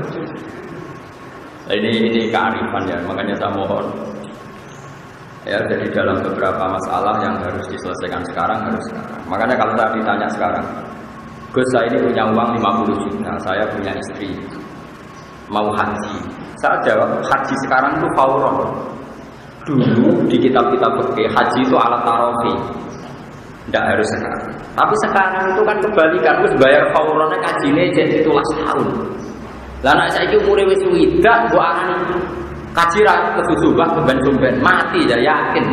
Nah, ini kearifan ya, makanya saya mohon ya, jadi dalam beberapa masalah yang harus diselesaikan sekarang harus sekarang. Makanya kalau saya ditanya sekarang, Gus saya ini punya uang 50 juta, saya punya istri, mau haji. Saya jawab, haji sekarang itu fauron. Dulu di kitab-kitab fikih haji itu alat tarofi, tidak harus sekarang. Tapi sekarang itu kan kebalikan, terus bayar fauronnya kajinya jadi 17 tahun. Lah anak saya itu umurnya wis widak, gua arani kaji ra kesusubah keban-keban mati ya yakin.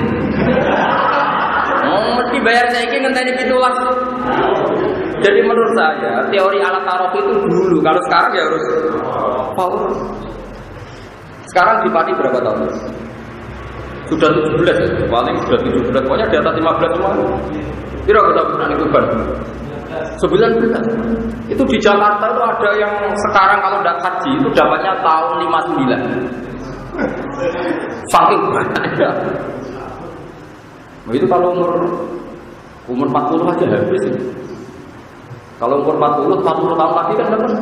Mesti bayar saya ini ngenteni 17. Jadi menurut saya teori alat tarof itu dulu, kalau sekarang ya harus fauron. Sekarang di Pati berapa tahun? Sudah 17, paling sudah 17, pokoknya di atas 15 semua. Kira kita pernah itu ban. 19. Itu di Jakarta itu ada yang sekarang kalau tidak haji itu dapatnya tahun 59. Saking banyaknya. Nah, itu kalau umur 40 aja habis. Kalau umur 40 tahun lagi kan dapat.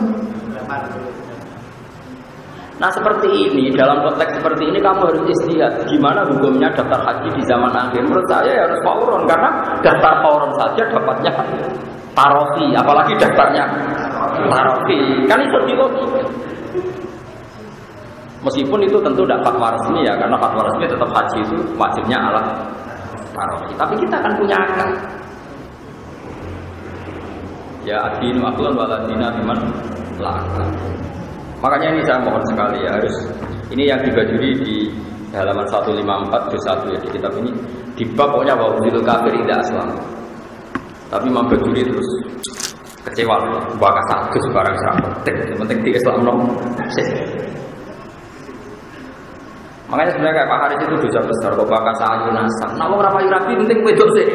Nah seperti ini, dalam konteks seperti ini kamu harus istihad. Gimana hukumnya daftar haji di zaman akhir? Menurut saya ya harus fauron, karena daftar fauron saja dapatnya tarofi, apalagi daftarnya tarofi. Kan itu logika. Meskipun itu tentu tidak fatwa resmi ya, karena fatwa resmi tetap haji itu wajibnya ala tarofi. Tapi kita kan punya akal. Ya adinu aklan waladina biman lakal. Makanya ini saya mohon sekali ya, harus ini yang dibajuri di halaman 154 juz 1 ya, di kitab ini di bab pokoknya bahwa wujudul kafir tidak aslam. Tapi Imam Bajuri terus kecewa, bakal satu barang penting, yang penting di Islam nom. Makanya sebenarnya kayak Pak Haris itu dosa besar kok bakal sayu nasab. Nah mau rapayu rapi penting wedok sih.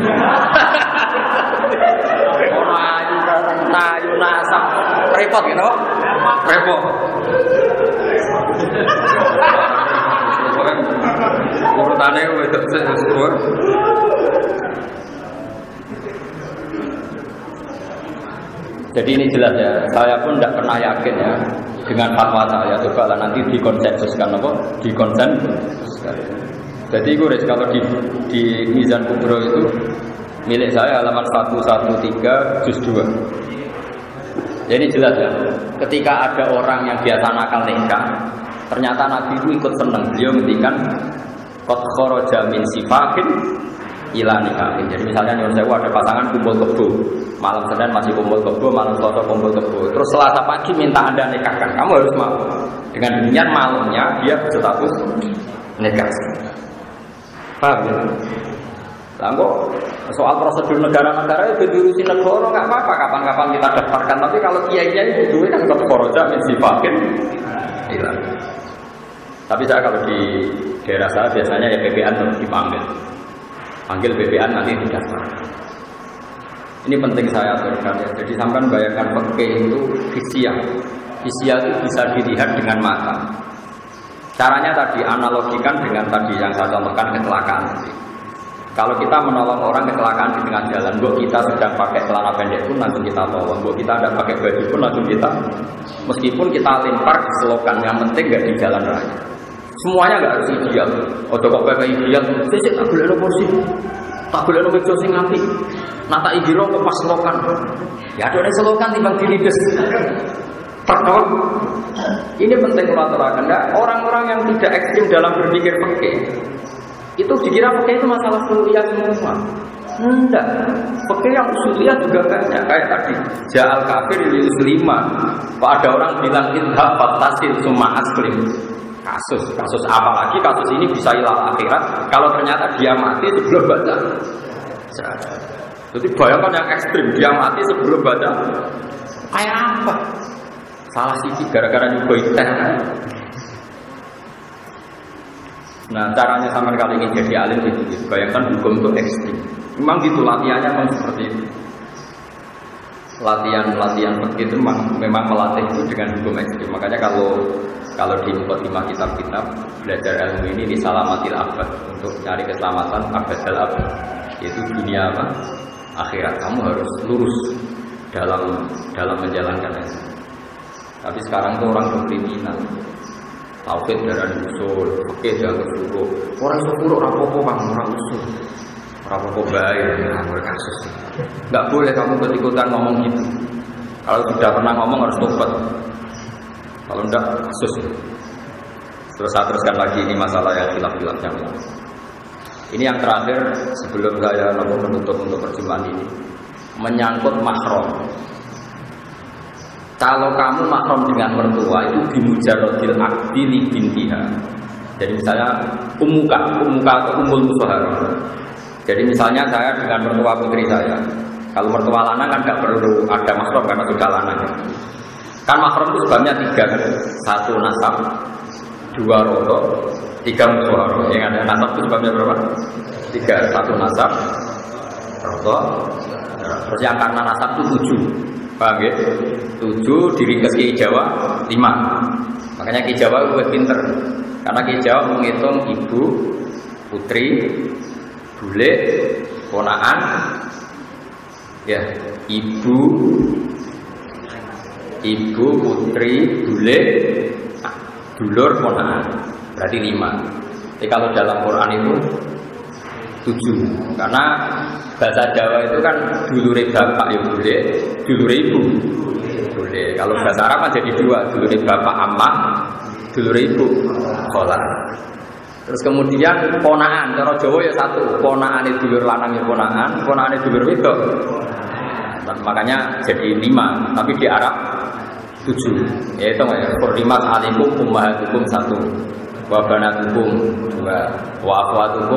Ono ayu nasab repot gitu. Repot. Urutannya wedok sih. Jadi ini jelas ya, saya pun tidak pernah yakin ya dengan fatwa saya. Coba lah nanti dikonsensuskan apa? Dikonsensuskan. Jadi Guys, kalau di Mizan Kubro itu milik saya halaman 113 juz 2. Jadi jelas ya, ketika ada orang yang biasa nakal nikah, ternyata Nabi itu ikut senang. Beliau ngendikan qad kharaja min sifahin ila nikahin. Jadi misalnya nyuruh saya ada pasangan kumpul kebo, malam Senin masih kumpul kebo, malam Selasa kumpul kebo, terus Selasa pagi minta Anda nikahkan, kamu harus mau. Dengan demikian malamnya dia berstatus nikah. Paham ya? Lah kok soal prosedur negara-negara itu diurusin negara nggak apa-apa, kapan-kapan kita daftarkan. Tapi kalau kiai-kiai itu kan koroja mensifakin hilang. Tapi saya kalau di daerah saya biasanya ya PPN terus dipanggil. Panggil BPN nanti didaftar. Ini penting saya aturkan ya. Jadi sampai bayangkan fikih itu fisiah. Fisiah itu bisa dilihat dengan mata. Caranya tadi analogikan dengan tadi yang saya contohkan kecelakaan. Kalau kita menolong orang kecelakaan di tengah jalan, buat kita sedang pakai celana pendek pun langsung kita tolong. Buat kita tidak pakai baju pun langsung kita. Meskipun kita lempar ke selokan, yang penting nggak di jalan raya. Semuanya nggak harus ideal. Oh kok pakai ideal, sih tak boleh ada kursi, tak boleh ada meja sing nganti. Nata igiro kok pas selokan. Ya ada selokan timbang dilides. Terkawat. Ini penting mengatakan. Orang-orang yang tidak ekstrim dalam berpikir fikih, itu dikira fikih itu masalah kuliah semua. Enggak. Fikih yang usuliyah juga banyak. Kayak tadi, ja'al kafir lil musliman. Kok ada orang bilang idhab fattasil summa aslim. Kasus apalagi kasus ini bisa ilal akhirat kalau ternyata dia mati sebelum baca. Jadi bayangkan yang ekstrim, dia mati sebelum baca. Kayak apa? Salah sisi gara-gara nyuguh teh. Nah caranya sama kali ini jadi alim itu. Bayangkan hukum itu ekstrim. Memang gitu latihannya memang seperti itu. Latihan fikih itu memang melatih itu dengan hukum ekstrim. Makanya kalau di mukadimah kitab-kitab belajar ilmu ini di salamatil abad, untuk cari keselamatan abadal abad, yaitu dunia apa? Akhirat. Kamu harus lurus dalam menjalankan itu. Tapi sekarang tuh orang kriminal. Tauhid darah usul, fikih jangan suruh. Orang suruh rapopo bang, orang usul. Rapopo baik, kasus. Nggak boleh kamu ikut-ikutan ngomong gitu. Kalau sudah pernah ngomong harus tobat. Kalau enggak, kasus. Terus saya teruskan lagi ini masalah yang khilaf-khilafnya. Ini yang terakhir sebelum saya menutup untuk perjumpaan ini, menyangkut mahram. Kalau kamu mahram dengan mertua itu bimujarodil akdi li bintiha. Jadi misalnya umuka atau umul musohara. Jadi misalnya saya dengan mertua putri saya. Kalau mertua lanang kan nggak perlu ada mahram karena sudah lanang. Kan mahram itu sebabnya 3 kan? 1 nasab, 2 rodo, 3 musuhara. Yang ada nasab itu sebabnya berapa? 3, 1 nasab, rodo, Terus yang karena nasab itu 7. Paham ya? 7 diringkas Ki Jawa 5. Makanya Ki Jawa gue pinter. Karena Ki Jawa menghitung ibu, putri, bule, ponakan, ya, ibu, putri, bule, dulur, ponakan. Berarti 5. Jadi kalau dalam Quran itu 7. Karena bahasa Jawa itu kan dulure bapak ya bule, dulure ibu bule. Kalau bahasa Arab kan jadi 2, dulure bapak amma, dulure ibu khola. Terus kemudian ponakan, cara Jawa ya 1, ponakan itu dulur lanang ya ponakan itu dulur wedok. Nah, makanya jadi 5, tapi di Arab 7. Yaitu hurrimat alaikum ummahatukum 1, wa banatukum 2, wa akhwatukum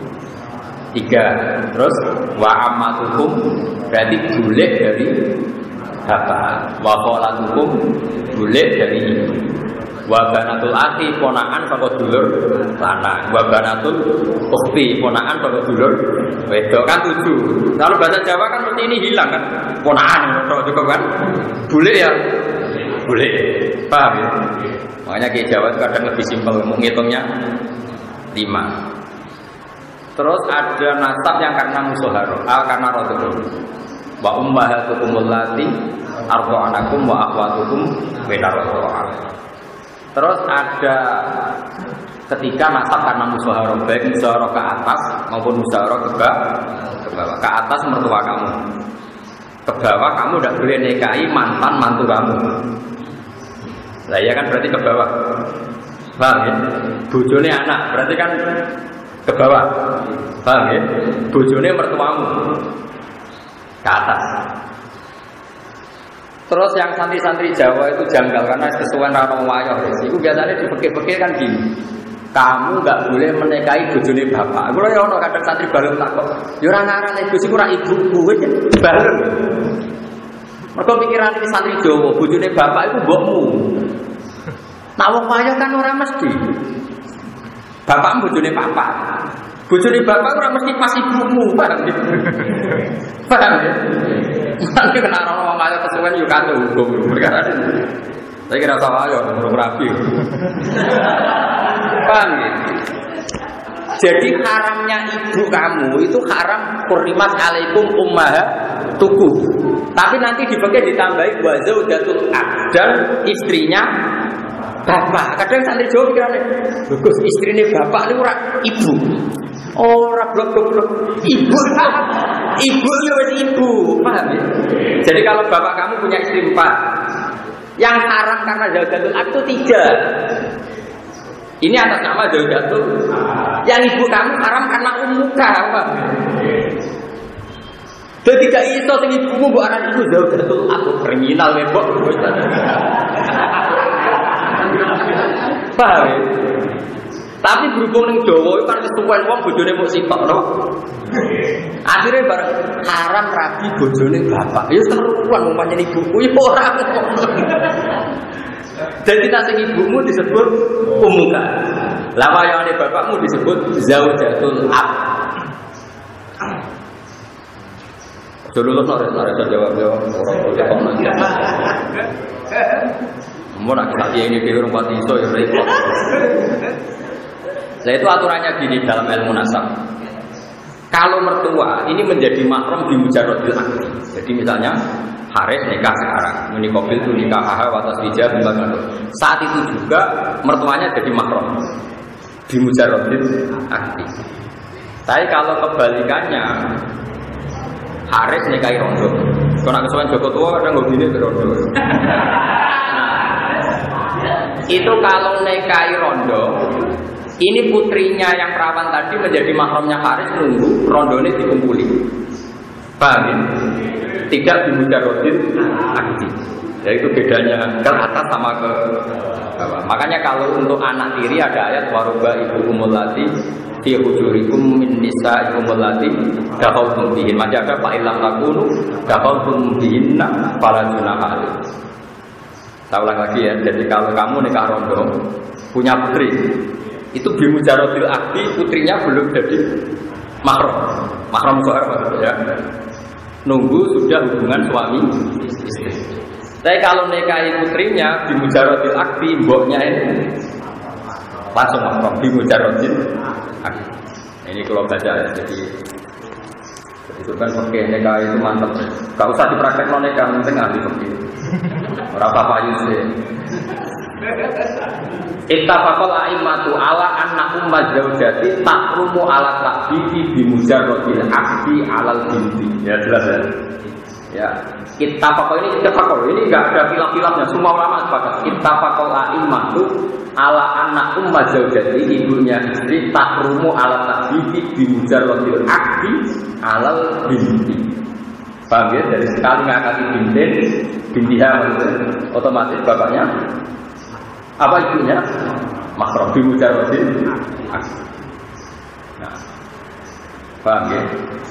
3, terus wa ammatukum berarti bule dari bapak, wa kholatukum bule dari ibu, wa banatul akhi ponakan saka dulur lanang, wa banatul ukhti ponakan saka dulur wedok. Kan 7. Kalau bahasa Jawa kan mesti ini hilang kan, ponakan cukup kan, bule ya bule. Paham ya? Makanya Ki Jawa kadang lebih simpel menghitungnya 5. Terus ada nasab yang karena musoharo, karena rodul. Wa ummahatukum allati arda'anakum wa akhwatukum minar radha'ah. Terus ada ketika nasab karena musoharo, baik musoharo ke atas maupun musoharo ke bawah. Ke atas mertua kamu, ke bawah kamu tidak boleh nikahi mantan mantu kamu. Lah ya kan berarti ke bawah. Paham ya? Bojone anak berarti kan ke bawah. Paham ya? Bojone mertuamu ke atas. Terus yang santri-santri Jawa itu janggal karena kesuwen ra ono wayoh. Iku biasanya dipekik-pekik kan gini. Kamu enggak boleh menikahi bojone bapak. Kulo ya ono kadang santri bareng takok. Ya ora ngarane Gus iku ora ibuku wis bareng. Mergo pikiran iki santri Jawa, bojone bapak iku mbokmu. Nah wong wayoh kan ora mesti. Bapak bojone papa. Bojone bapak ora mesti pas ibumu, paham ya? Paham ya? Nanti kena orang wayoh kesuwen yo kate hukum perkara ini. Saya kira salah yo urung rapi. Paham ya? Jadi haramnya ibu kamu itu haram hurrimat alaikum ummahatukum. Tapi nanti dipakai ditambahi wa zaujatul dan istrinya bapak. Kadang santri Jawa pikirane, bagus istrine bapak ini ora ibu. Ora blok-blok. Ibu ya wis ibu, paham ya? Jadi kalau bapak kamu punya istri 4, yang haram karena zaujatul itu 3. Ini atas nama zaujatul. Yang ibu kamu haram karena ummuka, paham? Jadi gak iso sing ibumu mbok aran iku zaujatul aku kriminal ya, Mbok. Paham ya? Tapi berhubung ning Jawa itu kan kesuwen wong bojone mung sitok to. Akhire bareng haram rabi bojone bapak. Ya keruan umpamane ibuku ya ora. Jadi nang sing ibumu disebut ummuka. Lah wayane bapakmu disebut zaujatul ab. Dulu lo nore jawab orang mau nak kita ini di rumah iso ya repot. Nah itu aturannya gini dalam ilmu nasab. Kalau mertua ini menjadi mahram di mujarrodil akdi. Jadi misalnya Haris nikah sekarang, menikobil itu nikah haha watas wija bimbang. Saat itu juga mertuanya jadi mahram di mujarrodil akdi. Tapi kalau kebalikannya Haris nikahi rondo. Kalau nak kesuwen Joko tua kadang nggak gini rondo. Itu kalau nikahi rondo, ini putrinya yang perawan tadi menjadi mahramnya Haris nunggu rondone dikumpuli. Paham ya? Tidak dimujarrodin akdi. Ya itu bedanya ke atas sama ke bawah. Makanya kalau untuk anak tiri ada ayat waruba ibu umulati fi hujurikum min nisa'ikum allati dakhaltum bihin. Masih ada fa illam takunu dakhaltum bihinna fala junaha alaikum. Saya ulang lagi ya. Jadi kalau kamu nikah rondo punya putri, itu bimujarodil akdi putrinya belum jadi mahram. Mahram soal maksudnya. nunggu sudah hubungan suami istri. Tapi kalau nikahi putrinya di mujarodil akdi, mboknya ini langsung mahram di mujarodil akdi. Ini kalau baca ya, jadi itu kan pakai nikah itu mantap. Gak usah dipraktek non nikah, penting ahli pakai. Berapa payu sih? Ittafaqal a'immatu ala anna ummaz zaujati tahrumu ala ta'bibi bi mujarradil aqdi 'alal binti. Ya jelas ya. Ya, ittafaqal ini enggak ada khilaf-khilafnya, semua ulama sepakat. Ittafaqal a'immatu ala anna ummaz zaujati, ibunya istri tahrumu ala ta'bibi bi mujarradil aqdi 'alal binti. Paham ya? Dari sekali ngakati bintiha otomatis bapaknya apa ibunya mahram bi mujarradil akdi. Nah, paham ya?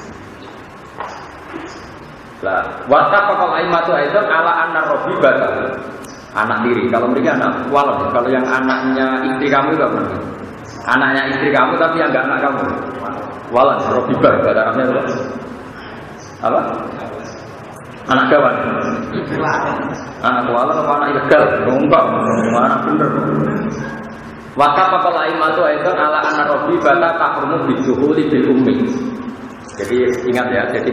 Lah, wattafaqal a'immatu aidan ala anna rabibata, anak tiri. Kalau mereka anak walad, kalau yang anaknya istri kamu itu apa? Anaknya istri kamu tapi yang enggak anak kamu. Walad, rabibah bahasa Arabnya apa? Anak kawan. Anak walad atau anak ilegal? Enggak, anak bener. Wattafaqal a'immatu aidan ala anna rabibata tahrumu bijuhuli bil ummi. Jadi ingat ya, jadi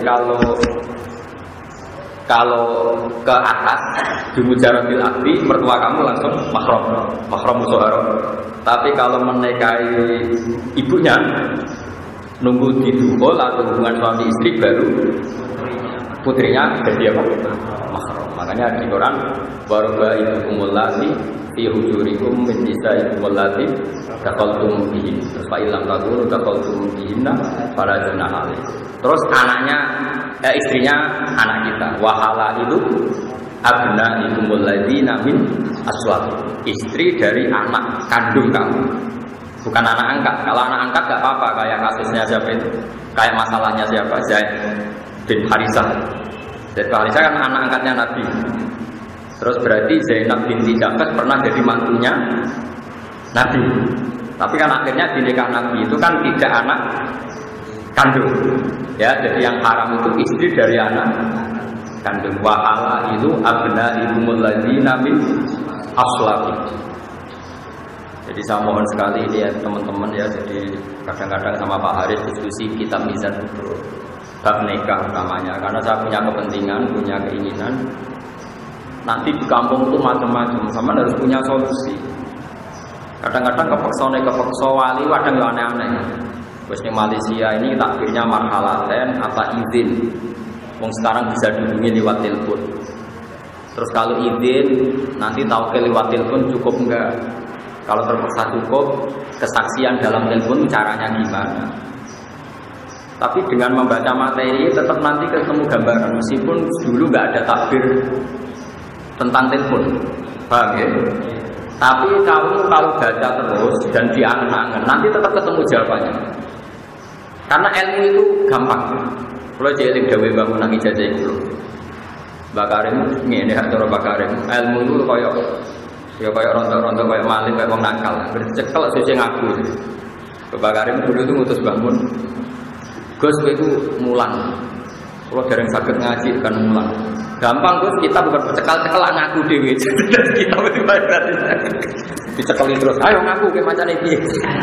kalau ke atas di mujaradil akdi, mertua kamu langsung mahram musyawarah. Tapi kalau menikahi ibunya, nunggu didukhul atau hubungan suami istri baru putrinya jadi apa? Mahram. Makanya di Quran warubaikumul lati fi hujurikum min nisaikum allati taqaltum bihin. Terus fa illam takunu taqaltum bihinna fala junaha alaikum. Terus anaknya istrinya anak kita. Wahala itu abnaikumul ladzina min aswat. Istri dari anak kandung kamu. Bukan anak angkat. Kalau anak angkat enggak apa-apa, kayak kasusnya siapa itu? Kayak masalahnya siapa? Zaid bin Harisah. Zaid bin Harisah kan anak angkatnya Nabi. Terus berarti Zainab binti Jahsh pernah jadi mantunya Nabi. Tapi kan akhirnya di nikah Nabi itu kan tidak anak kandung. Ya, jadi yang haram itu istri dari anak kandung. Wa halailu abnaikumul ladzina min aslabi. Jadi saya mohon sekali ya teman-teman ya, jadi kadang-kadang sama Pak Haris diskusi kitab Mizan itu bab nikah utamanya, karena saya punya kepentingan, punya keinginan nanti di kampung itu macam-macam, sama harus punya solusi. Kadang-kadang kepeksa wali kadang yang aneh-aneh. Terus di Malaysia ini takbirnya marhalaten atau izin. Wong sekarang bisa dihubungi lewat telepon. Terus kalau izin nanti taukil lewat telepon cukup enggak? Kalau terpaksa cukup, kesaksian dalam telepon caranya gimana? Tapi dengan membaca materi tetap nanti ketemu gambaran, meskipun dulu nggak ada takbir tentang telepon, paham ya? Tapi kamu kalau baca terus dan diangen-angen, nanti tetap ketemu jawabannya. Karena ilmu itu gampang. Kalau jadi gawe bangunan ijazah itu, Bakarim ini cara Bakarim, ilmu itu kayak rontok-rontok kayak maling kayak orang nakal. Bercekel suci ngaku. Bakarim dulu itu ngutus bangun. Gus itu mulan. Kalau dereng sakit ngaji kan mulan. Gampang Gus, kita bukan cekal-cekal ngaku dewe. Kita betul-betul dicekali terus. Ayo ngaku ke macam ini.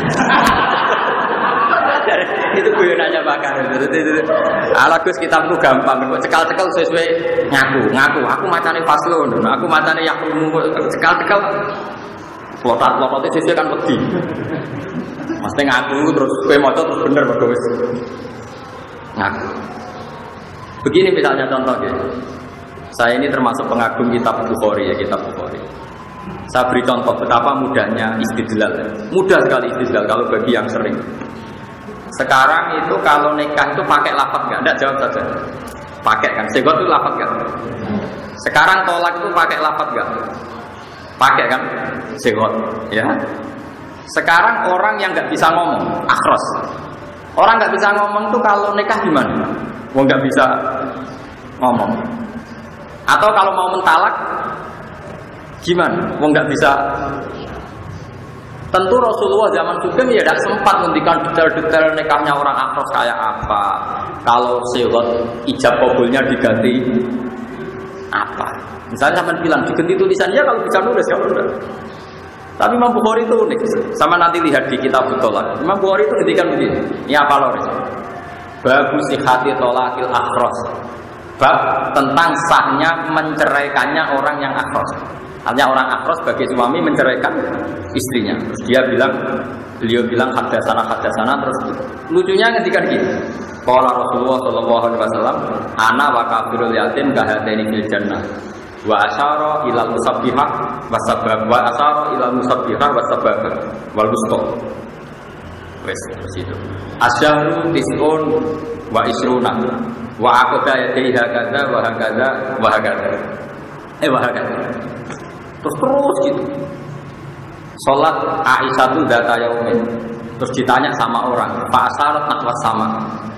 Itu guyonannya bakar. Ala Gus kitabku gampang. Cekal-cekal sesuai ngaku. Aku macamnya faslon. Aku macamnya yakumu. Cekal-cekal. Lotot-lototnya sesuai kan pedih. Mesti ngaku terus kowe maca terus bener padha wis. Ngaku. Begini misalnya contohnya. Saya ini termasuk pengagum kitab Bukhari ya, kitab Bukhari. Saya beri contoh betapa mudahnya istidlal. Mudah sekali istidlal kalau bagi yang sering. Sekarang itu kalau nikah itu pakai lafaz enggak? Enggak, jawab saja. Pakai kan? Segot itu lafaz enggak? Sekarang tolak itu pakai lafaz enggak? Pakai kan? Segot, ya. Sekarang orang yang enggak bisa ngomong, akhros. Orang enggak bisa ngomong tuh kalau nikah gimana? Wong enggak bisa ngomong. Atau kalau mau mentalak gimana? Wong enggak bisa. Tentu Rasulullah zaman Sugeng ya tidak sempat menghentikan detail-detail nikahnya orang akhros kayak apa, kalau sewot ijab kabulnya diganti apa? Misalnya sampean bilang diganti tulisannya kalau bisa nulis kalau enggak. Tapi Imam Bukhari itu unik. Sama nanti lihat di kitab Tolak. Imam Bukhari itu ngendikan begini. Ini apa loh? Babu sihati tolakil akhros. Bab tentang sahnya menceraikannya orang yang akhros. Artinya orang akhros bagi suami menceraikan istrinya. Terus beliau bilang hadasana terus lucunya ngendikan gini. Qala Rasulullah sallallahu alaihi wasallam, ana wa kafirul yatim kahadaini fil jannah. Wa asyara ilal musabbihah wasabab wa asyara ilal musabbihah wasabab wal wusta. Wes itu. Asyharu tis'un wa isruna wa aqda yadaiha kadza wa hakadza wa hakadza. Wa hakadza. Terus gitu. Salat Aisyah itu data yaumin. Terus ditanya sama orang, Pak Asyarat nahwas sama.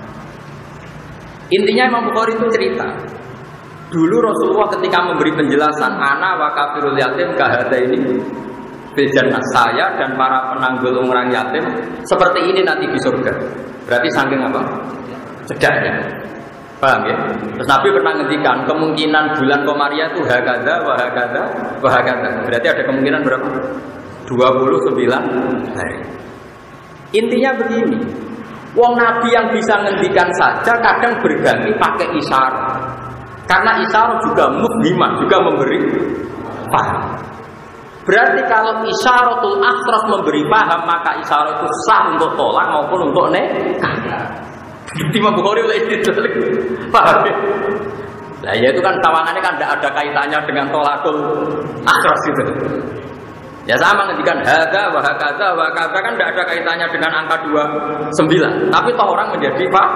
Intinya Imam Bukhari itu cerita. Dulu Rasulullah ketika memberi penjelasan, ana wa kafirul yatim kahada ini bejana saya dan para penanggul orang yatim seperti ini nanti di surga. Berarti saking apa? Cedaknya. Paham ya? Terus Nabi pernah ngendikan kemungkinan bulan Komariah itu hakada wa hakada wa hakada. Berarti ada kemungkinan berapa? 29 hari. Intinya begini. Wong Nabi yang bisa ngendikan saja kadang berganti pakai isyarat. Karena isyarat juga mufhimah, juga memberi paham. Berarti kalau isyaratul akhras memberi paham, maka isyarat itu sah untuk tolak maupun untuk nikah. Imam Bukhari oleh itu paham ya? Nah ya itu kan tawangannya kan tidak ada kaitannya dengan tolakul akhras itu. Ya sama ngendikan hadza wa hakadza wa hakadza kan tidak ada kaitannya dengan angka 29. Tapi toh orang menjadi paham.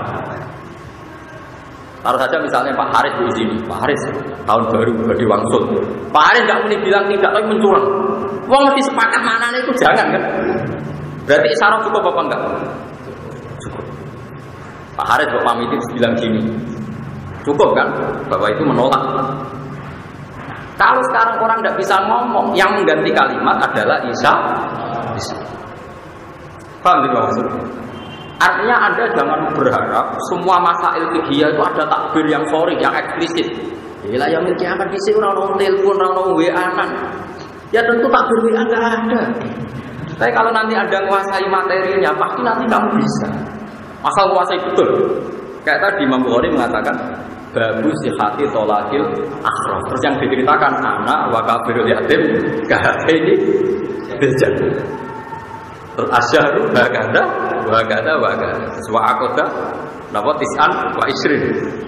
Taruh saja misalnya Pak Haris di sini, Pak Haris tahun baru di Wangsul. Pak Haris nggak mungkin bilang tidak, tapi mencurang. Wong mesti sepakat mana itu jangan kan? Berarti isyarat cukup apa enggak? Cukup. Pak Haris kok pamit bilang gini, cukup kan? Bahwa itu menolak. Kalau sekarang orang tidak bisa ngomong, yang mengganti kalimat adalah isyarat. Paham tidak maksudnya? Artinya Anda jangan berharap semua masail fikih itu ada takbir yang sharih, yang eksplisit. Bila yang milki akan bisa orang telepon, orang WA-an. Ya tentu takbir WA nggak ada. Tapi kalau nanti Anda menguasai materinya, pasti nanti kamu bisa. Asal menguasai betul. Kayak tadi Imam Bukhari mengatakan babu sihati tolakil akhras. Terus yang diceritakan anak wa kafirul yatim kahadaini bejan. Terus asyharu hakada wa hakada wa hakada. Wa aqda napa tis'an wa isrin.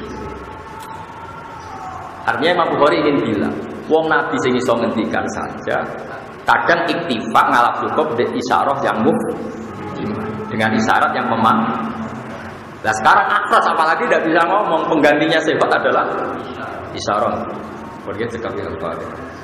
Artinya Imam Bukhari ingin bilang, wong Nabi sing iso ngendikan saja, kadang iktifak ngalap cukup di isyarah yang dengan isyarat yang memang. Nah sekarang akhras apalagi tidak bisa ngomong, penggantinya sifat adalah isyarah. Pergi sekali al-Fatihah.